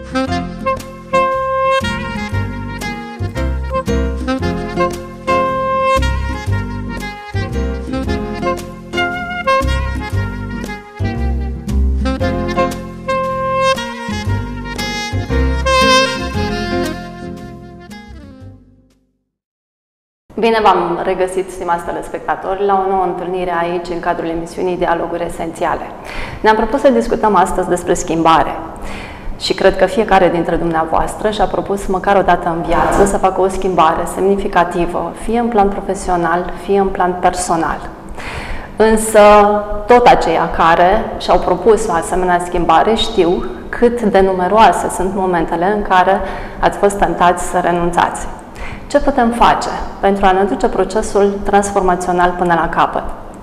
Bine v-am regăsit, stimați telespectatori, la o nouă întâlnire aici, în cadrul emisiunii Dialoguri Esențiale. Ne-am propus să discutăm astăzi despre schimbare și cred că fiecare dintre dumneavoastră și-a propus măcar o dată în viață să facă o schimbare semnificativă, fie în plan profesional, fie în plan personal. Însă, tot aceia care și-au propus o asemenea schimbare știu cât de numeroase sunt momentele în care ați fost tentați să renunțați. Ce putem face pentru a ne duce procesul transformațional până la capăt?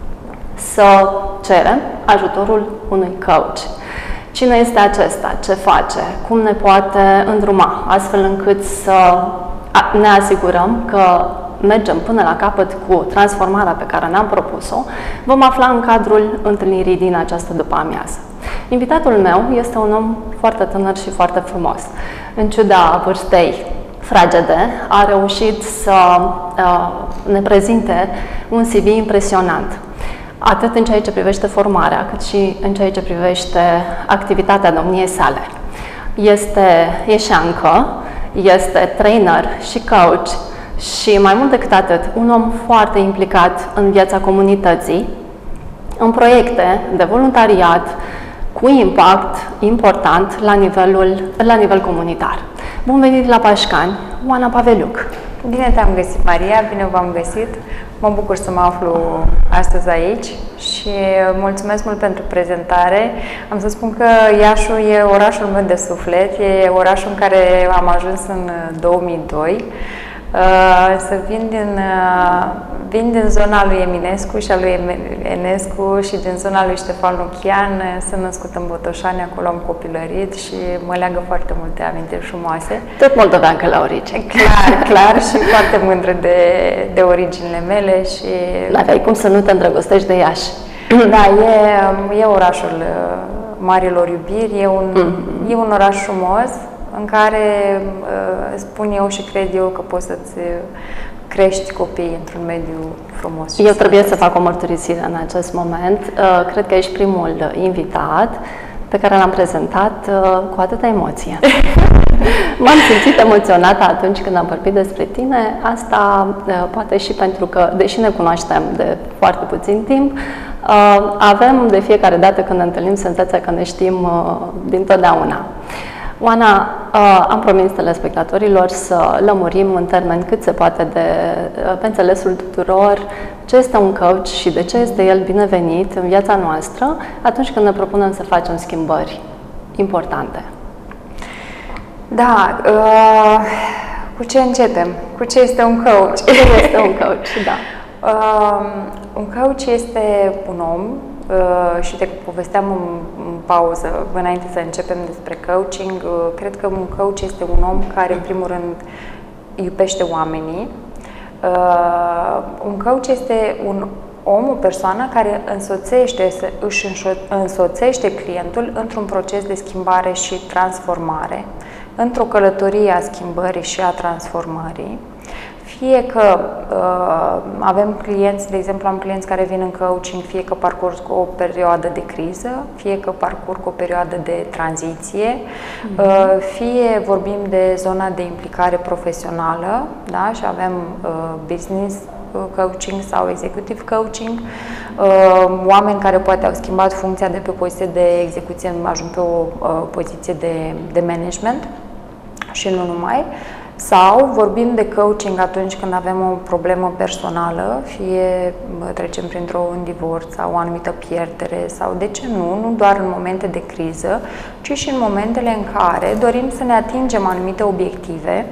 Să cerem ajutorul unui coach. Cine este acesta? Ce face? Cum ne poate îndruma? Astfel încât să ne asigurăm că mergem până la capăt cu transformarea pe care ne-am propus-o, vom afla în cadrul întâlnirii din această după-amiază. Invitatul meu este un om foarte tânăr și foarte frumos. În ciuda vârstei fragede, a reușit să ne prezinte un CV impresionant, atât în ceea ce privește formarea, cât și în ceea ce privește activitatea domniei sale. Este ieșeancă, este trainer și coach și, mai mult decât atât, un om foarte implicat în viața comunității, în proiecte de voluntariat cu impact important la nivel comunitar. Bun venit la Pașcani, Oana Paveliuc! Bine te-am găsit, Maria, bine v-am găsit. Mă bucur să mă aflu astăzi aici și mulțumesc mult pentru prezentare. Am să spun că Iașul e orașul meu de suflet, e orașul în care am ajuns în 2002. Să vin din zona lui Eminescu și a lui Enescu și din zona lui Ștefan Lucian. Sunt născut în Botoșani, acolo am copilărit și mă leagă foarte multe amintiri frumoase. Tot moldoveancă la origine. Clar și foarte mândră de originile mele și... N-aveai cum să nu te îndrăgostești de Iași. Da, e orașul marilor iubiri, e un oraș frumos, în care spun eu și cred eu că poți să-ți crești copiii într-un mediu frumos. Eu trebuie să fac o mărturisire în acest moment. Cred că ești primul invitat pe care l-am prezentat cu atâta emoție. M-am simțit emoționată atunci când am vorbit despre tine. Asta poate și pentru că, deși ne cunoaștem de foarte puțin timp, avem de fiecare dată când ne întâlnim senzația că ne știm dintotdeauna. Oana, am promis telespectatorilor să lămurim în termeni cât se poate pe înțelesul tuturor ce este un coach și de ce este el binevenit în viața noastră atunci când ne propunem să facem schimbări importante. Da, cu ce începem? Cu ce este un coach? Ce este un coach, da. Un coach este un om, și te povesteam în pauză, înainte să începem despre coaching, cred că un coach este un om care, în primul rând, iubește oamenii. Un coach este un om, o persoană care își însoțește clientul într-un proces de schimbare și transformare, într-o călătorie a schimbării și a transformării. Fie că avem clienți, de exemplu, am clienți care vin în coaching, fie că parcurg o perioadă de criză, fie că parcurg o perioadă de tranziție, fie vorbim de zona de implicare profesională, da? Și avem business coaching sau executive coaching, oameni care poate au schimbat funcția de pe poziție de execuție, ajung pe o poziție de management și nu numai. Sau vorbim de coaching atunci când avem o problemă personală, fie trecem printr-un divorț sau o anumită pierdere sau, de ce nu doar în momente de criză, ci și în momentele în care dorim să ne atingem anumite obiective.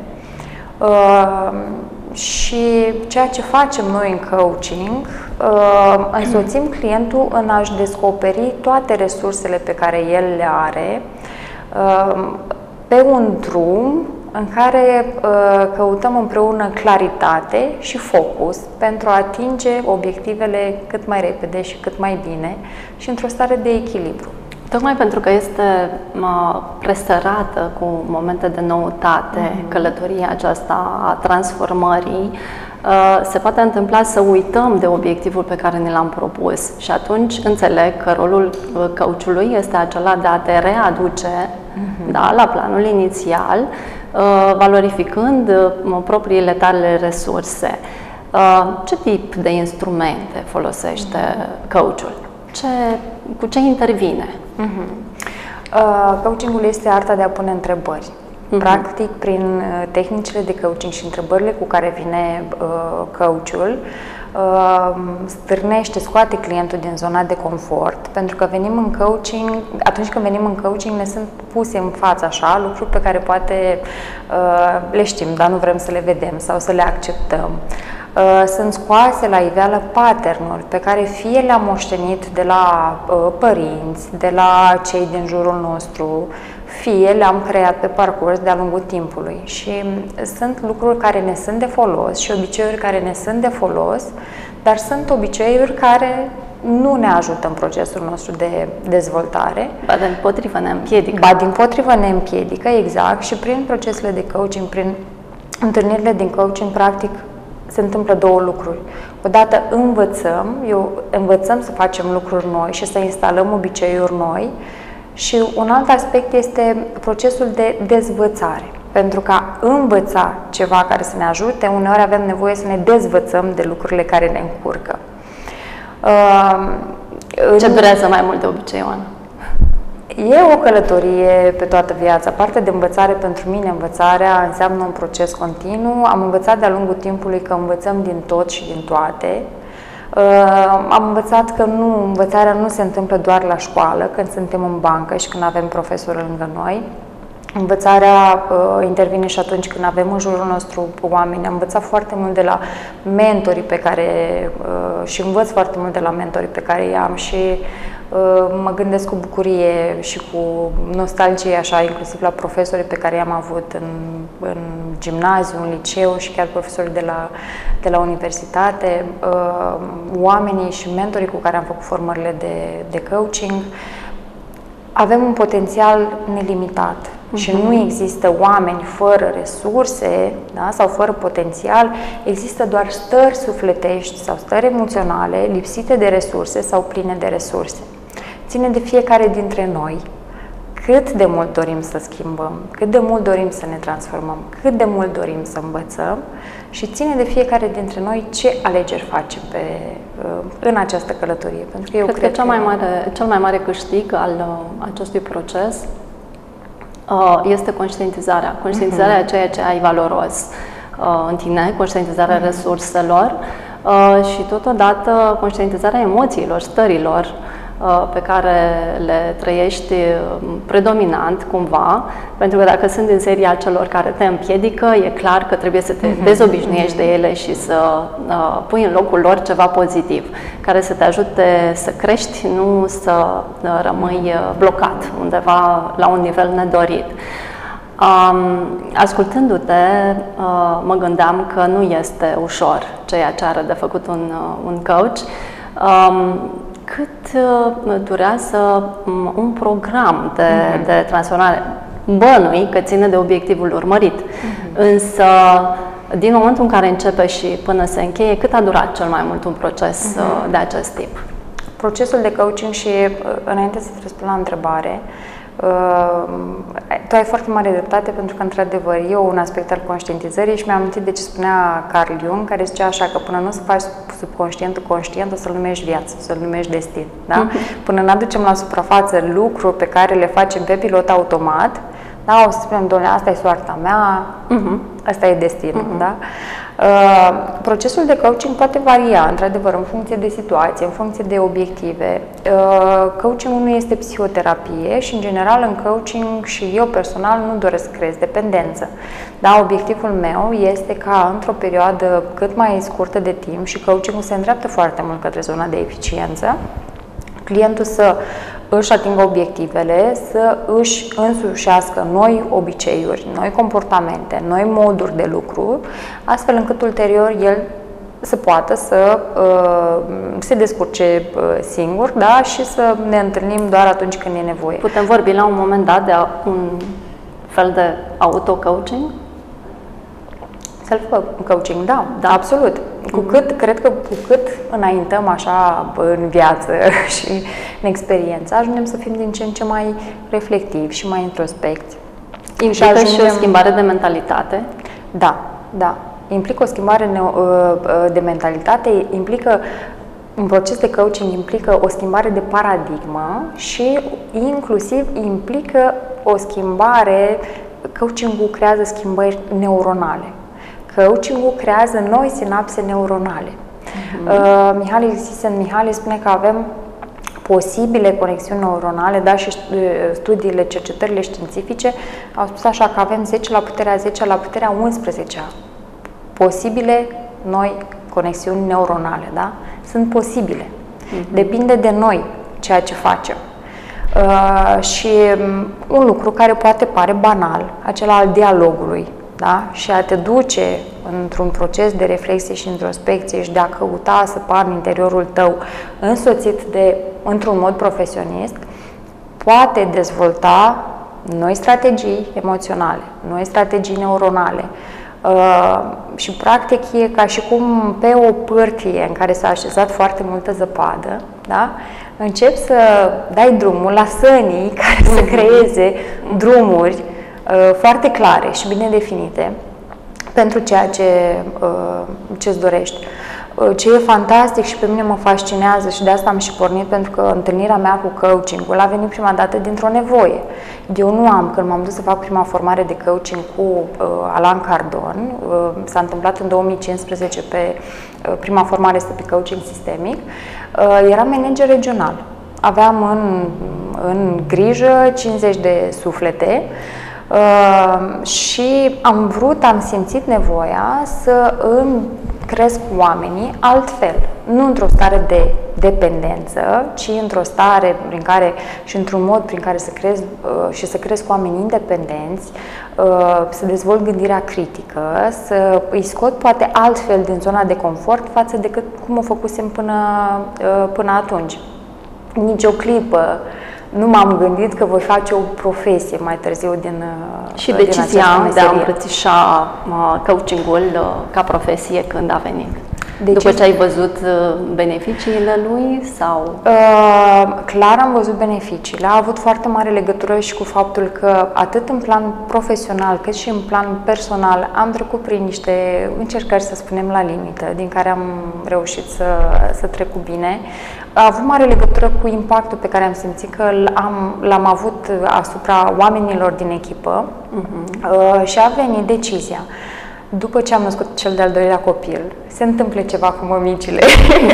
Și ceea ce facem noi în coaching, însoțim clientul în a-și descoperi toate resursele pe care el le are pe un drum în care căutăm împreună claritate și focus pentru a atinge obiectivele cât mai repede și cât mai bine și într-o stare de echilibru. Tocmai pentru că este presărată cu momente de noutate, călătoria aceasta a transformării, se poate întâmpla să uităm de obiectivul pe care ne l-am propus și atunci înțeleg că rolul coachului este acela de a te readuce da, la planul inițial, valorificând propriile tale resurse. Ce tip de instrumente folosește coachul? Cu ce intervine? Coachingul este arta de a pune întrebări. Practic, prin tehnicile de coaching și întrebările cu care vine coachul, stârnește, scoate clientul din zona de confort, pentru că venim în coaching, atunci când venim în coaching ne sunt puse în față așa lucruri pe care poate le știm, dar nu vrem să le vedem sau să le acceptăm. Sunt scoase la iveală pattern-uri pe care fie le-am moștenit de la părinți, de la cei din jurul nostru, fie le-am creat pe parcurs de-a lungul timpului. Și sunt lucruri care ne sunt de folos și obiceiuri care ne sunt de folos, dar sunt obiceiuri care nu ne ajută în procesul nostru de dezvoltare. Ba dimpotrivă ne împiedică. Ba dimpotrivă ne împiedică, exact. Și prin procesele de coaching, prin întâlnirile din coaching, practic, se întâmplă două lucruri. Odată învățăm să facem lucruri noi și să instalăm obiceiuri noi și un alt aspect este procesul de dezvățare. Pentru că învăța ceva care să ne ajute, uneori avem nevoie să ne dezvățăm de lucrurile care ne încurcă. Ce durează mai mult de obicei, Ioana? E o călătorie pe toată viața. Partea de învățare, pentru mine, învățarea înseamnă un proces continuu. Am învățat de-a lungul timpului că învățăm din tot și din toate. Am învățat că învățarea nu se întâmplă doar la școală, când suntem în bancă și când avem profesori lângă noi. Învățarea intervine și atunci când avem în jurul nostru oameni. Am învățat foarte mult de la mentorii pe care și învăț foarte mult de la mentorii pe care i-am și mă gândesc cu bucurie și cu nostalgie, așa, inclusiv la profesorii pe care i-am avut în gimnaziu, în liceu și chiar profesorii de la universitate, oamenii și mentorii cu care am făcut formările de coaching. Avem un potențial nelimitat și nu există oameni fără resurse, da, sau fără potențial, există doar stări sufletești sau stări emoționale lipsite de resurse sau pline de resurse. Ține de fiecare dintre noi cât de mult dorim să schimbăm, cât de mult dorim să ne transformăm, cât de mult dorim să învățăm și ține de fiecare dintre noi ce alegeri facem în această călătorie. Pentru că eu cred că cel mai mare câștig al acestui proces este conștientizarea. Conștientizarea a ceea ce ai valoros în tine, conștientizarea resurselor și totodată conștientizarea emoțiilor, stărilor pe care le trăiești predominant cumva, pentru că dacă sunt din seria celor care te împiedică, e clar că trebuie să te dezobișnuiești de ele și să pui în locul lor ceva pozitiv, care să te ajute să crești, nu să rămâi blocat undeva la un nivel nedorit. Ascultându-te, mă gândeam că nu este ușor ceea ce are de făcut un coach. Cât durează un program de transformare? Bănui că ține de obiectivul urmărit. Însă, din momentul în care începe și până se încheie, cât a durat cel mai mult un proces de acest tip? Procesul de coaching și, înainte să te răspund la întrebare, tu ai foarte mare dreptate pentru că, într-adevăr, e un aspect al conștientizării și mi-am amintit de ce spunea Carl Jung, care zicea așa că până nu să faci subconștientul conștient, o să-l numești viață, o să-l numești destin. Da? Până ne aducem la suprafață lucruri pe care le facem pe pilot automat, da? O să spunem, doamne, asta e soarta mea, asta e destinul. Da? Procesul de coaching poate varia, într-adevăr, în funcție de situație, în funcție de obiective. Coachingul nu este psihoterapie și, în general, în coaching și eu personal nu doresc să creez dependență. Da, obiectivul meu este ca, într-o perioadă cât mai scurtă de timp, și coachingul se îndreaptă foarte mult către zona de eficiență, clientul să își atingă obiectivele, să își însușească noi obiceiuri, noi comportamente, noi moduri de lucru, astfel încât ulterior el să poată să se descurce singur, da, și să ne întâlnim doar atunci când e nevoie. Putem vorbi la un moment dat de un fel de auto-coaching? Self-coaching, da, absolut. Cred că cu cât înaintăm așa în viață și în experiență, ajungem să fim din ce în ce mai reflectivi și mai introspecți. Implică și o schimbare de mentalitate? Da. Implică o schimbare de mentalitate, un proces de coaching implică o schimbare de paradigmă și inclusiv implică o schimbare, coaching-ul creează schimbări neuronale. Coaching-ul creează noi sinapse neuronale. Mihaly spune că avem posibile conexiuni neuronale, da, și studiile, cercetările științifice au spus așa că avem 10 la puterea 10 la puterea 11 posibile noi conexiuni neuronale, da? Sunt posibile. Depinde de noi ceea ce facem. Și un lucru care poate pare banal, acela al dialogului, da? Și a te duce într-un proces de reflexie și introspecție și de a căuta să par în interiorul tău însoțit într-un mod profesionist, poate dezvolta noi strategii emoționale, noi strategii neuronale. Și practic e ca și cum pe o pârtie în care s-a așezat foarte multă zăpadă, da? Începi să dai drumul la sănii care să creeze drumuri foarte clare și bine definite pentru ceea ce îți dorești. Ce e fantastic și pe mine mă fascinează și de asta am și pornit, pentru că întâlnirea mea cu coaching-ul a venit prima dată dintr-o nevoie. Eu nu am, când m-am dus să fac prima formare de coaching cu Alain Cardon, s-a întâmplat în 2015, prima formare este pe coaching sistemic, eram manager regional. Aveam în grijă 50 de suflete și am simțit nevoia să îmi cresc oamenii altfel, nu într-o stare de dependență, ci într-o stare și într-un mod prin care să cresc oameni independenți, să dezvolt gândirea critică, să îi scot poate altfel din zona de confort față de cum o făcusem până atunci. Nici o clipă nu m-am gândit că voi face o profesie mai târziu Și decizia de a îmbrățișa coaching-ul ca profesie când a venit? După ce ai văzut beneficiile lui sau? Clar am văzut beneficiile. A avut foarte mare legătură și cu faptul că atât în plan profesional cât și în plan personal am trecut prin niște încercări, să spunem, la limită, din care am reușit să trec cu bine. A avut mare legătură cu impactul pe care am simțit că l-am avut asupra oamenilor din echipă și a venit decizia. După ce am născut cel de-al doilea copil, se întâmplă ceva cu mămicile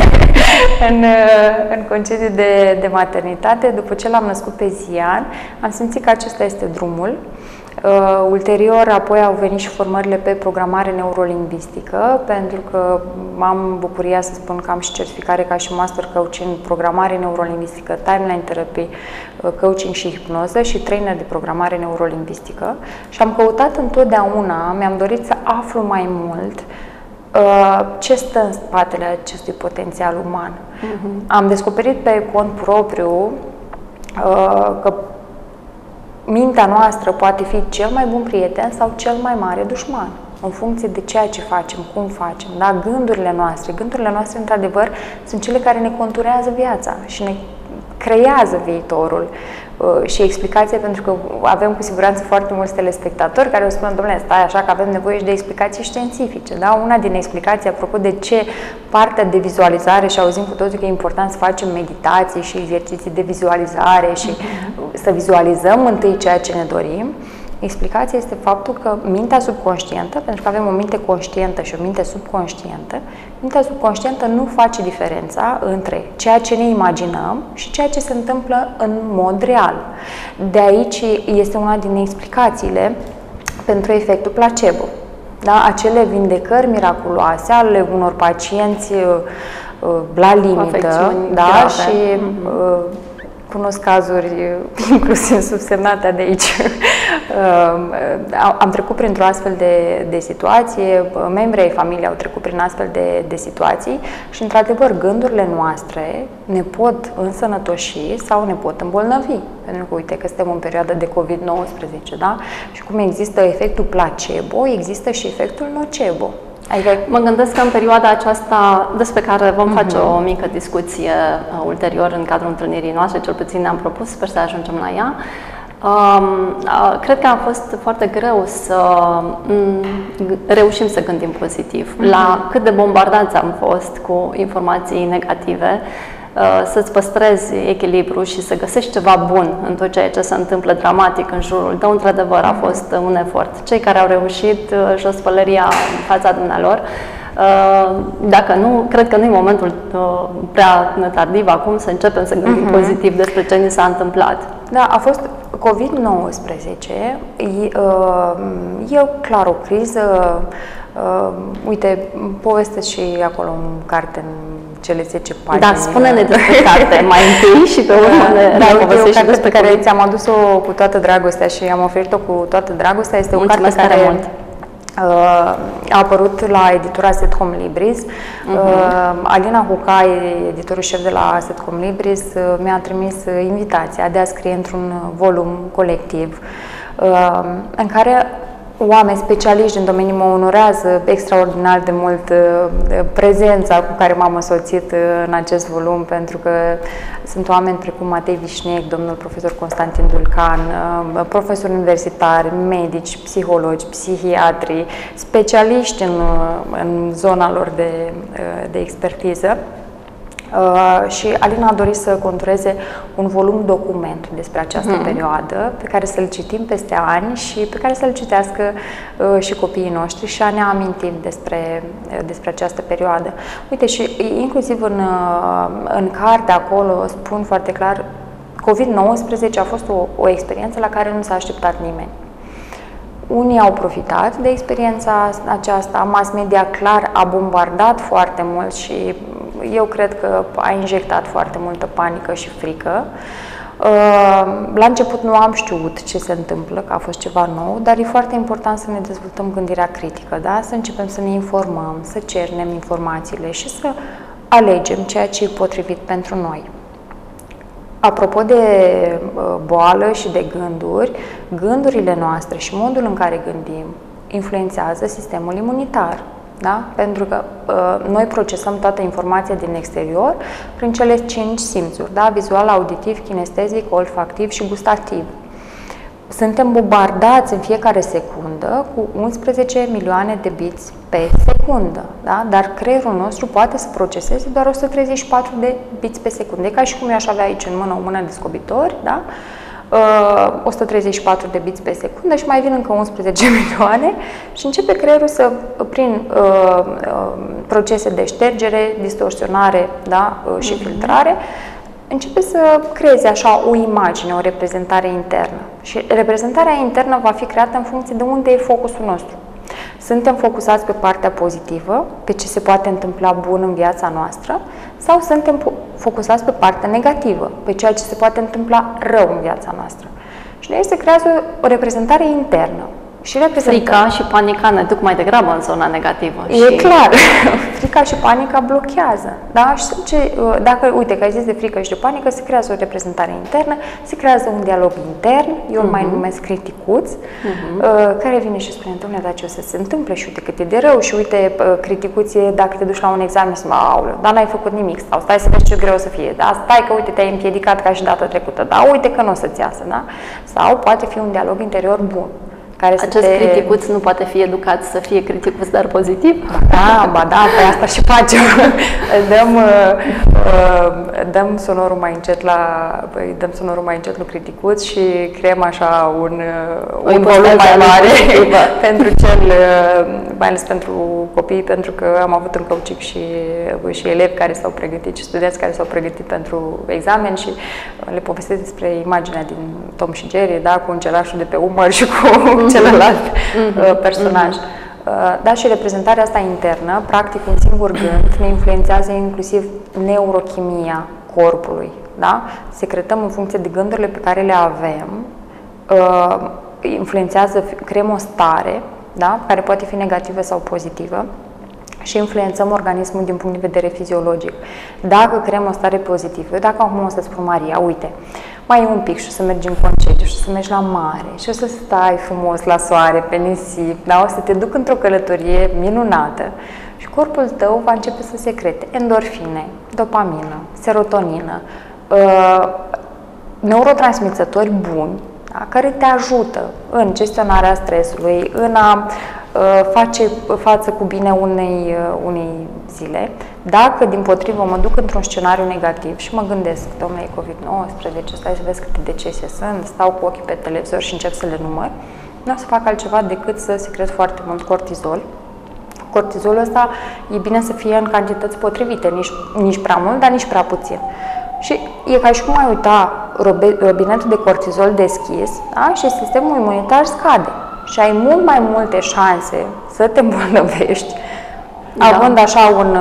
în concediu de maternitate. După ce l-am născut pe Zian, am simțit că acesta este drumul. Ulterior, apoi au venit și formările pe programare neurolingvistică, pentru că am bucuria să spun că am și certificare ca și master coach în programare neurolingvistică, timeline therapy, coaching și hipnoză și trainer de programare neurolingvistică și am căutat întotdeauna, mi-am dorit să aflu mai mult ce stă în spatele acestui potențial uman. Am descoperit pe cont propriu că mintea noastră poate fi cel mai bun prieten sau cel mai mare dușman, în funcție de ceea ce facem, cum facem. Da? Gândurile noastre, într-adevăr, sunt cele care ne conturează viața și ne creează viitorul. Și explicație, pentru că avem cu siguranță foarte mulți telespectatori care o spun, domnule, stai așa că avem nevoie și de explicații științifice. Da? Una din explicații, apropo de ce partea de vizualizare, și auzim cu toții că e important să facem meditații și exerciții de vizualizare și să vizualizăm întâi ceea ce ne dorim, explicația este faptul că mintea subconștientă, pentru că avem o minte conștientă și o minte subconștientă, mintea subconștientă nu face diferența între ceea ce ne imaginăm și ceea ce se întâmplă în mod real. De aici este una din explicațiile pentru efectul placebo. Da? Acele vindecări miraculoase ale unor pacienți la limită, da? Și cunosc cazuri, inclusiv subsemnate de aici. Am trecut printr-o astfel de situație, membrii ai familiei au trecut prin astfel de situații și, într-adevăr, gândurile noastre ne pot însănătoși sau ne pot îmbolnăvi. Pentru că, uite, că suntem în perioada de COVID-19, da? Și cum există efectul placebo, există și efectul nocebo. Adică mă gândesc că în perioada aceasta, despre care vom face o mică discuție ulterior în cadrul întâlnirii noastre, cel puțin ne-am propus, sper să ajungem la ea, cred că a fost foarte greu să reușim să gândim pozitiv. La cât de bombardați am fost cu informații negative, să-ți păstrezi echilibru și să găsești ceva bun în tot ceea ce se întâmplă dramatic în jurul tău, într-adevăr a fost un efort. Cei care au reușit, jos pălăria în fața dumnealor. Dacă nu, cred că nu e momentul prea tardiv acum să începem să gândim pozitiv despre ce ni s-a întâmplat. Da, a fost COVID-19, e clar o criză. Uite, povestesc și acolo în carte, în cele 10 pagini. Da, spune-ne despre carte mai întâi și pe urmă ne povestești carte pe care ți-am adus-o cu toată dragostea și am oferit-o cu toată dragostea. Este o carte care a apărut la editura Setcom Libris. Alina Huca, editorul șef de la Setcom Libris, mi-a trimis invitația de a scrie într-un volum colectiv în care oameni specialiști în domeniu mă onorează extraordinar de mult prezența cu care m-am însoțit în acest volum, pentru că sunt oameni precum Matei Vișnec, domnul profesor Constantin Dulcan, profesori universitari, medici, psihologi, psihiatri, specialiști în zona lor de expertiză. Și Alina a dorit să contureze un volum document despre această perioadă, pe care să-l citim peste ani și pe care să-l citească și copiii noștri și a ne amintim despre această perioadă. Uite, și inclusiv în carte acolo spun foarte clar, COVID-19 a fost o experiență la care nu s-a așteptat nimeni. Unii au profitat de experiența aceasta, mass media clar a bombardat foarte mult și eu cred că a injectat foarte multă panică și frică. La început nu am știut ce se întâmplă, că a fost ceva nou, dar e foarte important să ne dezvoltăm gândirea critică, da? Să începem să ne informăm, să cernem informațiile și să alegem ceea ce e potrivit pentru noi. Apropo de boală și de gânduri, gândurile noastre și modul în care gândim influențează sistemul imunitar. Da? Pentru că noi procesăm toată informația din exterior prin cele 5 simțuri, da? Vizual, auditiv, kinestezic, olfactiv și gustativ. Suntem bombardați în fiecare secundă cu 11 milioane de biți pe secundă, da? Dar creierul nostru poate să proceseze doar 134 de biți pe secundă. E ca și cum eu aș avea aici în mână o mână de scobitori, da? 134 de biți pe secundă și mai vin încă 11 milioane și începe creierul să, prin procese de ștergere, distorsionare, da? Și filtrare, începe să creeze așa o imagine, o reprezentare internă. Și reprezentarea internă va fi creată în funcție de unde e focusul nostru. Suntem focusați pe partea pozitivă, pe ce se poate întâmpla bun în viața noastră, sau suntem focusați pe partea negativă, pe ceea ce se poate întâmpla rău în viața noastră. Și de aici se creează o reprezentare internă. Și frica și panica ne duc mai degrabă în zona negativă. E clar. Frica și panica blochează. Da? Și dacă, uite, că ai zis de frică și de panică, se creează o reprezentare internă, se creează un dialog intern, eu îl mai numesc criticuț, care vine și spune, dom'le, dar ce o să se întâmple și uite cât e de rău și uite, criticuție, dacă te duci la un examen, să aoleu, dar n-ai făcut nimic, sau stai să vezi ce greu o să fie, da? Stai că, uite, te-ai împiedicat ca și data trecută, da? Uite că nu o să-ți iasă, da? Sau poate fi un dialog interior bun. Acest criticuț nu poate fi educat să fie criticuț, dar pozitiv? Ba da, pe asta și facem. Dăm sonorul mai încet lui criticuț și creăm așa un volum mai mare pentru mai ales pentru copii, pentru că am avut în coaching și elevi care s-au pregătit și studenți care s-au pregătit pentru examen și le povestesc despre imaginea din Tom și Jerry, da, cu încelașul de pe umăr și cu celălalt personaj. Da, și reprezentarea asta internă, practic un singur gând, ne influențează inclusiv neurochimia corpului. da? Secretăm în funcție de gândurile pe care le avem, influențează, creăm o stare, da? Care poate fi negativă sau pozitivă și influențăm organismul din punct de vedere fiziologic. Dacă creăm o stare pozitivă, dacă acum o să spun, Maria, uite, mai e un pic și o să mergi în concediu și o să mergi la mare și o să stai frumos la soare, pe nisip, da? O să te duc într-o călătorie minunată și corpul tău va începe să secrete endorfine, dopamină, serotonină, neurotransmițători buni, da? Care te ajută în gestionarea stresului, în a face față cu bine unei zile. Dacă, dimpotrivă, mă duc într-un scenariu negativ și mă gândesc, domnule, COVID-19, stai să vezi câte decese sunt, stau cu ochii pe televizor și încep să le număr, nu o să fac altceva decât să secret foarte mult cortizol. Cortizolul ăsta e bine să fie în cantități potrivite, nici prea mult, dar nici prea puțin. Și e ca și cum ai uita robinetul de cortizol deschis, da? Și sistemul imunitar scade. Și ai mult mai multe șanse să te îmbolnăvești, da. Având așa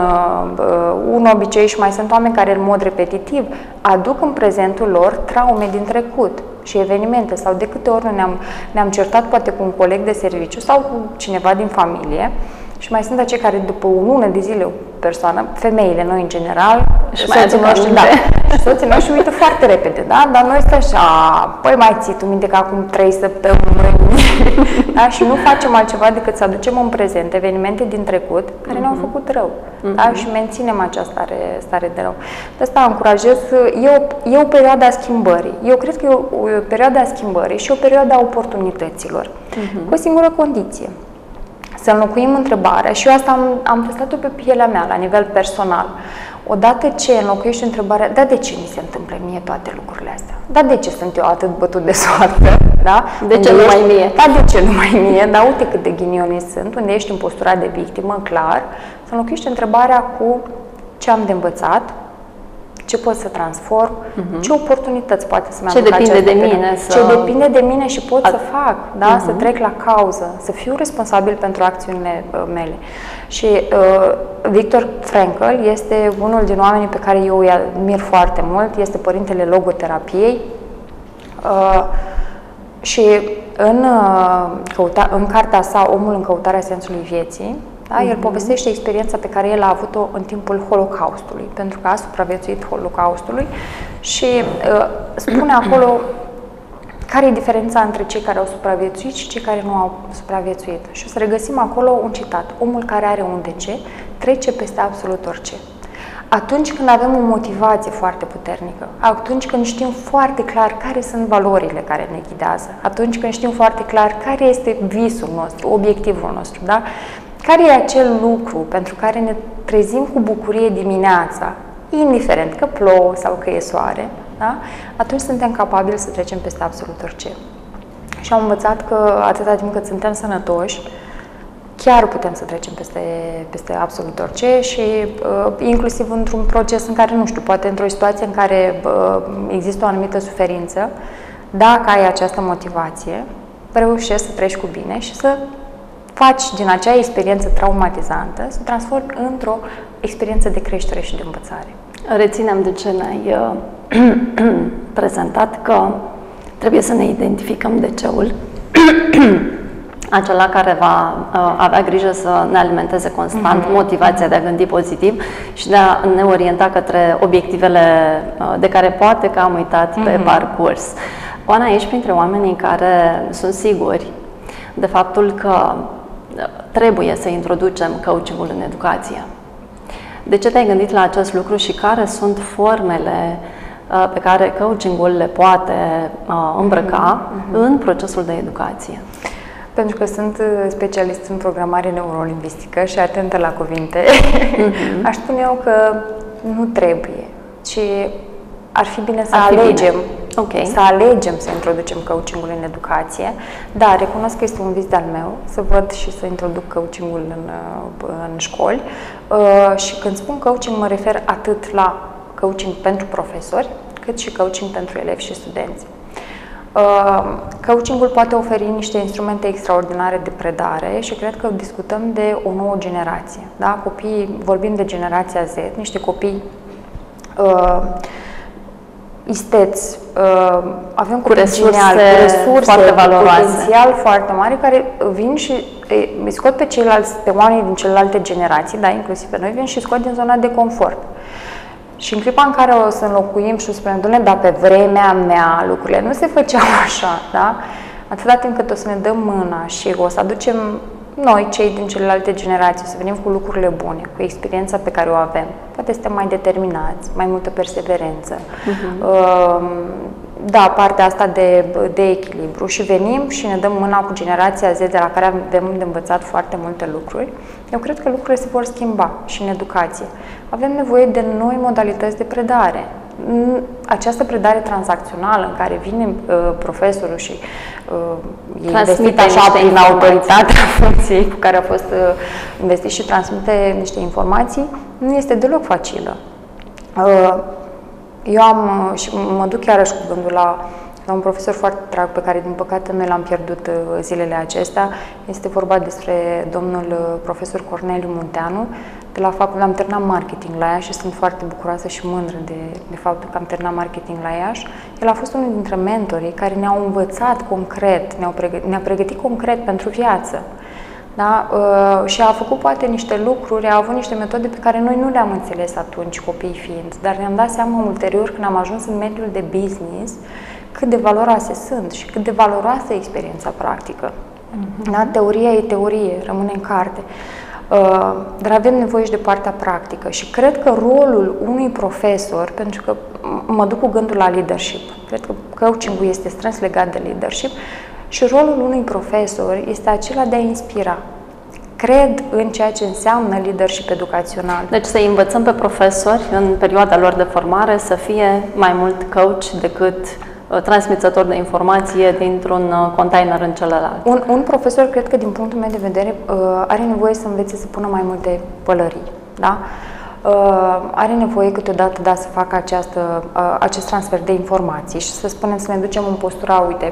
un obicei și mai sunt oameni care în mod repetitiv aduc în prezentul lor traume din trecut și evenimente sau de câte ori ne-am certat poate cu un coleg de serviciu sau cu cineva din familie și mai sunt acei care după o lună de zile o persoană, femeile noi în general, soții noștri, da, soții noștri uită foarte repede, da? Dar noi stăm așa, păi mai ții tu minte că acum 3 săptămâni, da? Și nu facem altceva decât să aducem în prezent evenimente din trecut care ne-au făcut rău, da? Și menținem această stare de rău. De asta încurajez, e o perioadă a schimbării. Eu cred că e o perioadă a schimbării și o perioadă a oportunităților, cu o singură condiție. Să înlocuim întrebarea, și eu asta am testat-o pe pielea mea, la nivel personal. Odată ce înlocuiești întrebarea, da, de ce mi se întâmplă mie toate lucrurile astea? Da, de ce sunt eu atât bătut de soartă? Da? De ce numai mie? Da, de ce numai mie? Da, uite cât de ghinionii sunt, unde ești în postura de victimă, clar. Să înlocuiești întrebarea cu ce am de învățat, ce pot să transform, ce oportunități poate să-mi aduc această depinde de mine, ce depinde de mine și pot să fac, da? Să trec la cauză, să fiu responsabil pentru acțiunile mele. Și Viktor Frankl este unul din oamenii pe care eu îi admir foarte mult, este părintele logoterapiei și în cartea sa Omul în căutarea sensului vieții, da? El povestește experiența pe care el a avut-o în timpul Holocaustului, pentru că a supraviețuit Holocaustului și spune acolo care e diferența între cei care au supraviețuit și cei care nu au supraviețuit. Și o să regăsim acolo un citat: omul care are un de ce trece peste absolut orice. Atunci când avem o motivație foarte puternică, atunci când știm foarte clar care sunt valorile care ne ghidează, atunci când știm foarte clar care este visul nostru, obiectivul nostru, da? Care e acel lucru pentru care ne trezim cu bucurie dimineața, indiferent că plouă sau că e soare, da? Atunci suntem capabili să trecem peste absolut orice. Și am învățat că atâta timp cât suntem sănătoși, chiar putem să trecem peste absolut orice și inclusiv într-un proces în care, nu știu, poate într-o situație în care există o anumită suferință, dacă ai această motivație, reușești să treci cu bine și să faci din acea experiență traumatizantă, să transformi într-o experiență de creștere și de învățare. Reținem de ce ne-ai prezentat că trebuie să ne identificăm DC-ul, acela care va avea grijă să ne alimenteze constant motivația de a gândi pozitiv și de a ne orienta către obiectivele de care poate că am uitat pe parcurs. Oana, ești printre oamenii care sunt siguri de faptul că trebuie să introducem coaching-ul în educație. De ce te-ai gândit la acest lucru și care sunt formele pe care coaching-ul le poate îmbrăca în procesul de educație? Pentru că sunt specialist în programare neurolingvistică și atentă la cuvinte, aș spune eu că nu trebuie, ci ar fi bine să alegem. Să alegem să introducem coaching-ul în educație. Da, recunosc că este un vis de-al meu să văd și să introduc coaching-ul în școli. Și când spun coaching, mă refer atât la coaching pentru profesori, cât și coaching pentru elevi și studenți. Coaching-ul poate oferi niște instrumente extraordinare de predare și cred că discutăm de o nouă generație. Da? Copiii, vorbim de generația Z, niște copii isteți, avem cu resurse resurse foarte valoroase, potențial foarte mare, care vin și îi scot pe ceilalți, pe oamenii din celelalte generații, da, inclusiv pe noi, vin și scot din zona de confort. Și în clipa în care o să înlocuim și o să spunem, doamne, dar pe vremea mea lucrurile nu se făceau așa, da? Atâta timp cât o să ne dăm mâna și o să aducem noi, cei din celelalte generații, o să venim cu lucrurile bune, cu experiența pe care o avem. Poate suntem mai determinați, mai multă perseverență. Da, partea asta de echilibru și venim și ne dăm mâna cu generația Z, de la care avem de învățat foarte multe lucruri. Eu cred că lucrurile se vor schimba și în educație. Avem nevoie de noi modalități de predare. Această predare tranzacțională în care vine profesorul și e investit așa prin autoritatea funcției cu care a fost investit și transmite niște informații, nu este deloc facilă. Eu și mă duc iarăși cu gândul la un profesor foarte drag pe care, din păcate, noi l-am pierdut zilele acestea. Este vorba despre domnul profesor Corneliu Munteanu. De la faptul că am terminat marketing la Iași și sunt foarte bucuroasă și mândră de faptul că am terminat marketing la Iași. El a fost unul dintre mentorii care ne-au învățat concret, ne-a pregătit concret pentru viață. Da? Și a făcut poate niște lucruri, a avut niște metode pe care noi nu le-am înțeles atunci, copii fiind, dar ne-am dat seama ulterior, când am ajuns în mediul de business, cât de valoroase sunt și cât de valoroasă e experiența practică. Da? Teoria e teorie, rămâne în carte. Dar avem nevoie și de partea practică și cred că rolul unui profesor, pentru că mă duc cu gândul la leadership, cred că coaching-ul este strâns legat de leadership și rolul unui profesor este acela de a inspira. Cred în ceea ce înseamnă leadership educațional. Deci să învățăm pe profesori în perioada lor de formare să fie mai mult coach decât transmițător de informație dintr-un container în celălalt. Un profesor, cred că din punctul meu de vedere, are nevoie să învețe să pună mai multe pălării. Da? Are nevoie câteodată să facă acest transfer de informații și să spunem să ne ducem în postura, uite,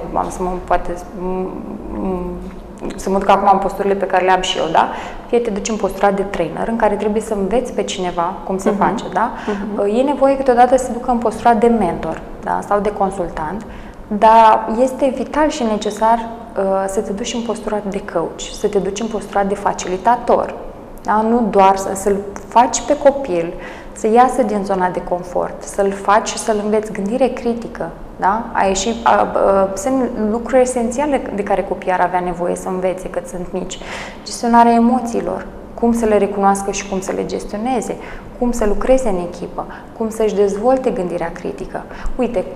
să mă duc acum în posturile pe care le am și eu, da? Fie te duci în postura de trainer, în care trebuie să înveți pe cineva cum se face, da? E nevoie câteodată să se ducă în postura de mentor, da? Sau de consultant, dar este vital și necesar să te duci în postura de coach, să te duci în postura de facilitator, da? Nu doar să-l faci pe copil, să iasă din zona de confort, să-l faci și să-l înveți gândire critică. Da? Sunt lucruri esențiale de care copiii ar avea nevoie să învețe cât sunt mici. Gestionarea emoțiilor, cum să le recunoască și cum să le gestioneze, cum să lucreze în echipă, cum să-și dezvolte gândirea critică. Uite,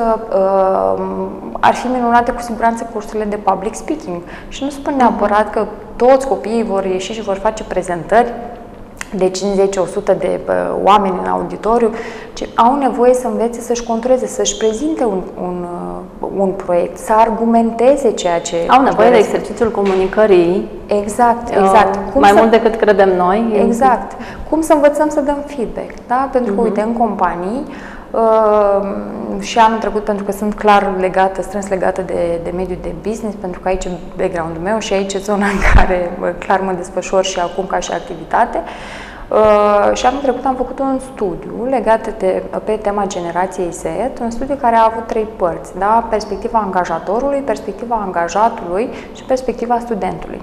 ar fi minunate cu siguranță cursurile de public speaking și nu spun neapărat că toți copiii vor ieși și vor face prezentări de 50-100 de oameni în auditoriu, ci au nevoie să învețe să-și contureze, să-și prezinte un proiect, să argumenteze ceea ce... Au nevoie de exercițiul comunicării. Exact. Mai mult decât credem noi. Exact. Cum să învățăm să dăm feedback, da? Pentru că, uite, în companii, și anul trecut, pentru că sunt clar strâns legată de mediul de business, pentru că aici e background-ul meu și aici e zona în care clar mă desfășor și acum ca și activitate. Și anul trecut am făcut un studiu legat pe tema generației Z, un studiu care a avut 3 părți, da? Perspectiva angajatorului, perspectiva angajatului și perspectiva studentului.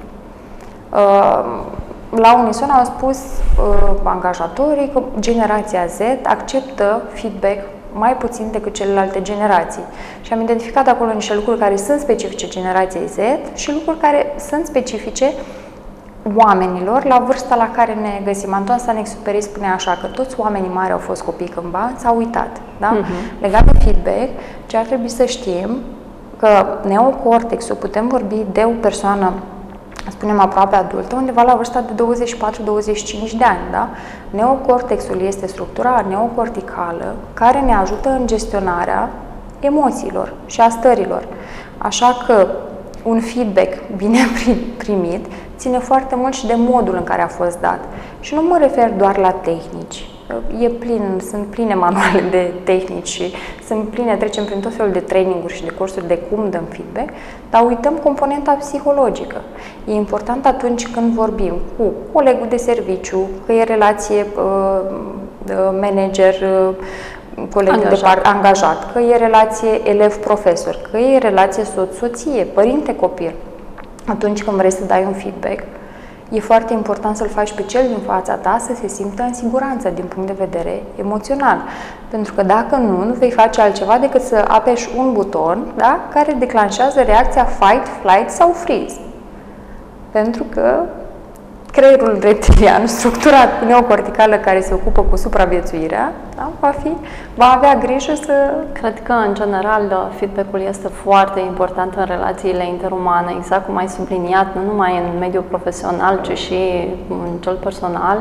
La unison au spus angajatorii că generația Z acceptă feedback mai puțin decât celelalte generații. Și am identificat acolo niște lucruri care sunt specifice generației Z și lucruri care sunt specifice oamenilor la vârsta la care ne găsim. Antoine Saint-Exupéry spunea așa, că toți oamenii mari au fost copii cândva, s-au uitat. Da? Legat de feedback, ce ar trebui să știm, că neocortexul, putem vorbi de o persoană, spunem aproape adultă, undeva la vârsta de 24-25 de ani. Da? Neocortexul este structura neocorticală care ne ajută în gestionarea emoțiilor și a stărilor. Așa că un feedback bine primit ține foarte mult și de modul în care a fost dat. Și nu mă refer doar la tehnici. Sunt pline manuale de tehnici și trecem prin tot felul de traininguri și de cursuri de cum dăm feedback, dar uităm componenta psihologică. E important atunci când vorbim cu colegul de serviciu, că e relație manager, coleg angajat, că e relație elev-profesor, că e relație soț-soție, părinte-copil. Atunci când vrei să dai un feedback, e foarte important să-l faci pe cel din fața ta să se simtă în siguranță din punct de vedere emoțional. Pentru că dacă nu vei face altceva decât să apeși un buton, da, care declanșează reacția fight, flight sau freeze. Pentru că creierul reptilian, structura neocorticală care se ocupă cu supraviețuirea, da, va avea grijă să... Cred că, în general, feedback-ul este foarte important în relațiile interumane, exact cum ai subliniat, nu numai în mediul profesional, ci și în cel personal.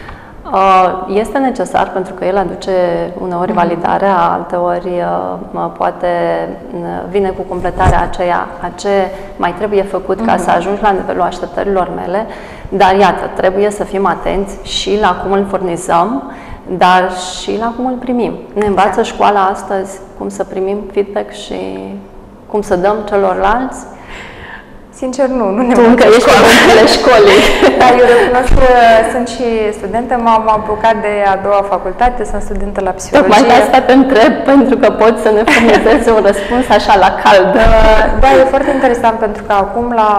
Este necesar pentru că el aduce uneori validarea, alteori poate vine cu completarea aceea a ce mai trebuie făcut ca să ajungi la nivelul așteptărilor mele, dar iată, trebuie să fim atenți și la cum îl furnizăm, dar și la cum îl primim. Ne învață școala astăzi cum să primim feedback și cum să dăm celorlalți? Sincer, nu ne Tu încă ești în școlii. Da, eu recunosc că sunt și studentă, m-am apucat de a doua facultate, sunt studentă la psihologie. Tocmai de asta te întreb, pentru că poți să ne furnizezi un răspuns așa la cald. Da, e foarte interesant, pentru că acum la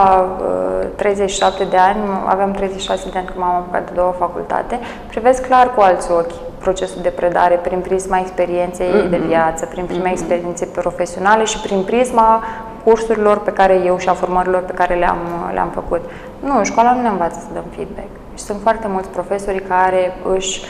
37 de ani, aveam 36 de ani când m-am apucat de doua facultate, privesc clar cu alți ochi procesul de predare prin prisma experienței de viață, prin prisma experienței profesionale și prin prisma cursurilor pe care eu și a formărilor pe care le-am făcut. Nu, școala nu ne învață să dăm feedback. Și sunt foarte mulți profesori care își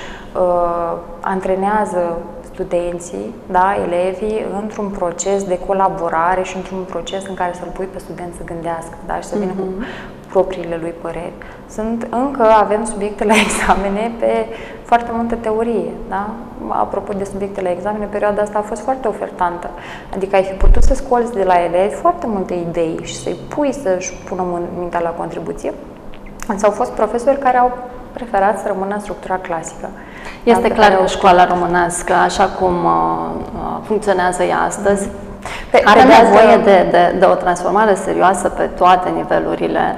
antrenează studenții, da, elevii, într-un proces de colaborare și într-un proces în care să-l pui pe student să gândească, da, și să vină cu propriile lui păreri. Încă avem subiecte la examene pe foarte multă teorie, da? Apropo de subiecte la examene, perioada asta a fost foarte ofertantă. Adică ai fi putut să scolți de la elevi foarte multe idei și să-i pui să-și pună mintea la contribuție. Însă au fost profesori care au preferat să rămână în structura clasică. Este clar că școala românească, așa cum funcționează ea astăzi, are nevoie de o transformare serioasă pe toate nivelurile.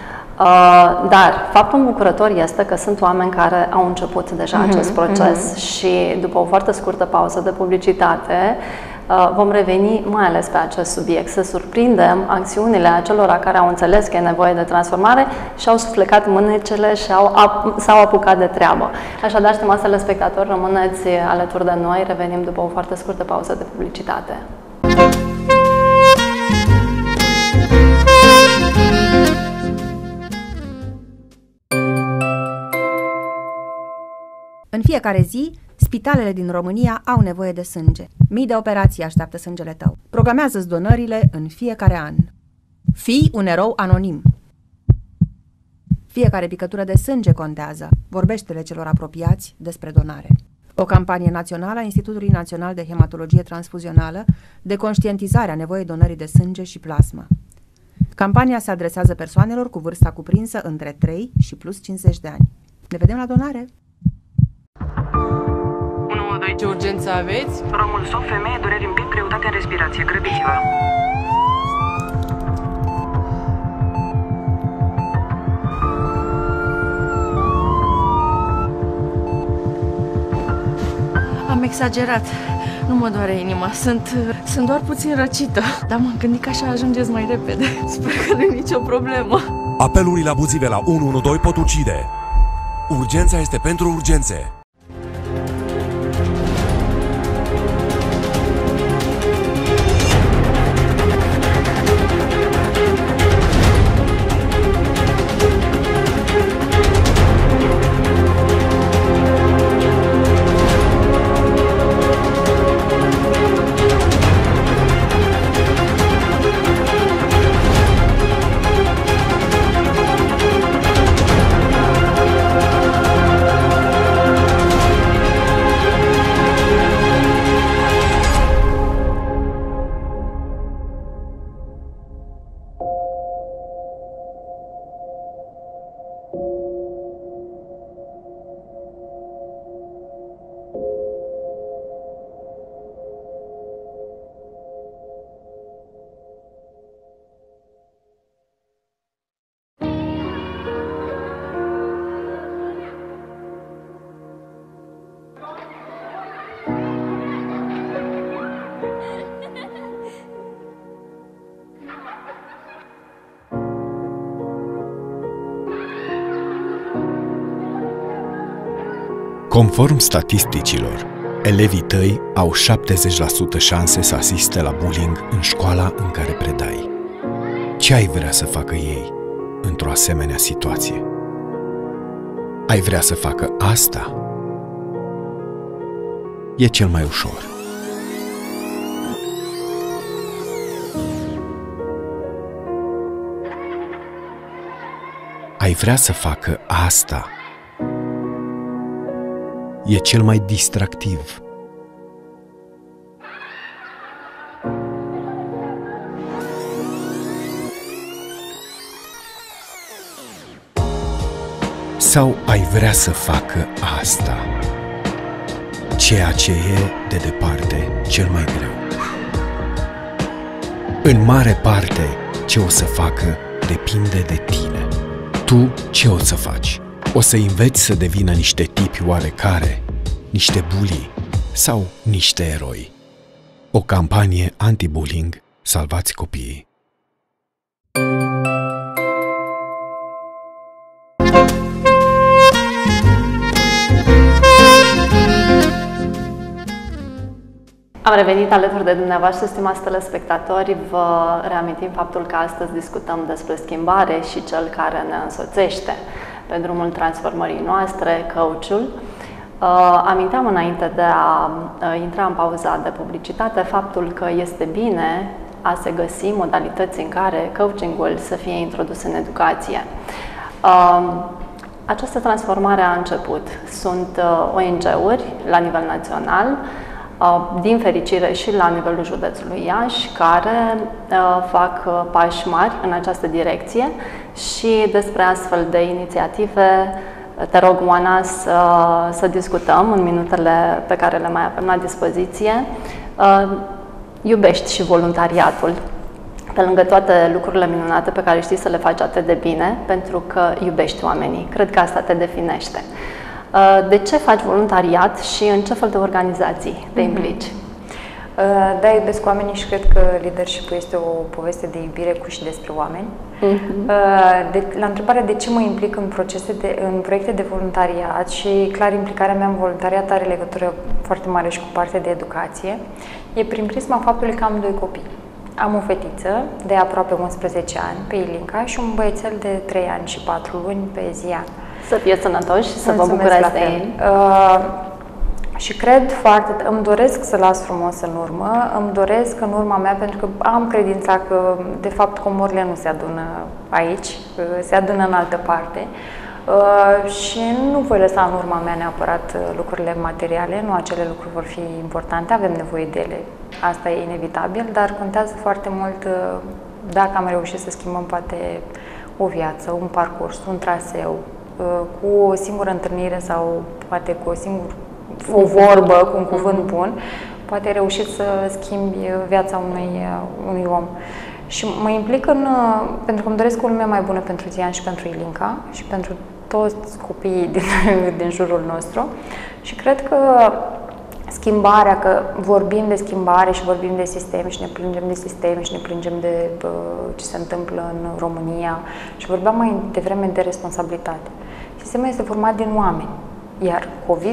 Dar faptul îmbucurător este că sunt oameni care au început deja acest proces și după o foarte scurtă pauză de publicitate vom reveni mai ales pe acest subiect, să surprindem acțiunile acelora care au înțeles că e nevoie de transformare și au suflecat mânecele și s-au apucat de treabă. Așadar, stimați telespectatori, rămâneți alături de noi, revenim după o foarte scurtă pauză de publicitate. În fiecare zi, spitalele din România au nevoie de sânge. Mii de operații așteaptă sângele tău. Programează-ți donările în fiecare an. Fii un erou anonim. Fiecare picătură de sânge contează. Vorbește-le celor apropiați despre donare. O campanie națională a Institutului Național de Hematologie Transfuzională de conștientizare a nevoii donării de sânge și plasmă. Campania se adresează persoanelor cu vârsta cuprinsă între 3 și plus 50 de ani. Ne vedem la donare! 112, ce urgență aveți? Romul Sof, femeie, dureri în piept, greutate în respirație. Grăbiți-vă! Am exagerat. Nu mă doare inima. Sunt doar puțin răcită. Dar m-am gândit că așa ajungeți mai repede. Sper că nu e nicio problemă. Apelurile abuzive la 112 pot ucide. Urgența este pentru urgențe. Conform statisticilor, elevii tăi au 70% șanse să asiste la bullying în școala în care predai. Ce ai vrea să facă ei într-o asemenea situație? Ai vrea să facă asta? E cel mai ușor. Ai vrea să facă asta? E cel mai distractiv. Sau ai vrea să facă asta? Ceea ce e, de departe, cel mai greu. În mare parte, ce o să facă depinde de tine. Tu ce o să faci? O să înveți să devină niște tipi oarecare, niște bully sau niște eroi? O campanie anti-bullying, salvați copiii! Am revenit alături de dumneavoastră, stimați telespectatori. Vă reamintim faptul că astăzi discutăm despre schimbare și cel care ne însoțește pe drumul transformării noastre, coachul. Aminteam înainte de a intra în pauza de publicitate faptul că este bine a se găsi modalități în care coachingul să fie introdus în educație. Această transformare a început. Sunt ONG-uri la nivel național, din fericire și la nivelul județului Iași, care fac pași mari în această direcție și despre astfel de inițiative te rog, Oana, să discutăm în minutele pe care le mai avem la dispoziție. Iubești și voluntariatul, pe lângă toate lucrurile minunate pe care știi să le faci atât de bine, pentru că iubești oamenii. Cred că asta te definește. De ce faci voluntariat și în ce fel de organizații te implici? Da, iubesc oamenii și cred că leadership-ul este o poveste de iubire cu și despre oameni. La întrebarea de ce mă implic în proiecte de voluntariat, și clar implicarea mea în voluntariat are legătură foarte mare și cu partea de educație, e prin prisma faptului că am 2 copii. Am o fetiță de aproape 11 ani, pe Ilinca, și un băiețel de 3 ani și 4 luni, pe Zian. Să fie sănătoși și să vă bucurați de ei. Și cred foarte, îmi doresc să las frumos în urmă, îmi doresc în urma mea, pentru că am credința că, de fapt, comorile nu se adună aici, se adună în altă parte. Și nu voi lăsa în urma mea neapărat lucrurile materiale, nu acele lucruri vor fi importante, avem nevoie de ele, asta e inevitabil, dar contează foarte mult dacă am reușit să schimbăm poate o viață, un parcurs, un traseu, cu o singură întâlnire sau poate cu o vorbă, cu un cuvânt bun, poate ai reușit să schimbi viața unui om. Și mă implic pentru că îmi doresc o lume mai bună pentru Zian și pentru Ilinca și pentru toți copiii din jurul nostru. Și cred că schimbarea, că vorbim de schimbare și vorbim de sistem și ne plângem de sistem și ne plângem de ce se întâmplă în România, și vorbeam mai devreme de responsabilitate. Sistemul este format din oameni, iar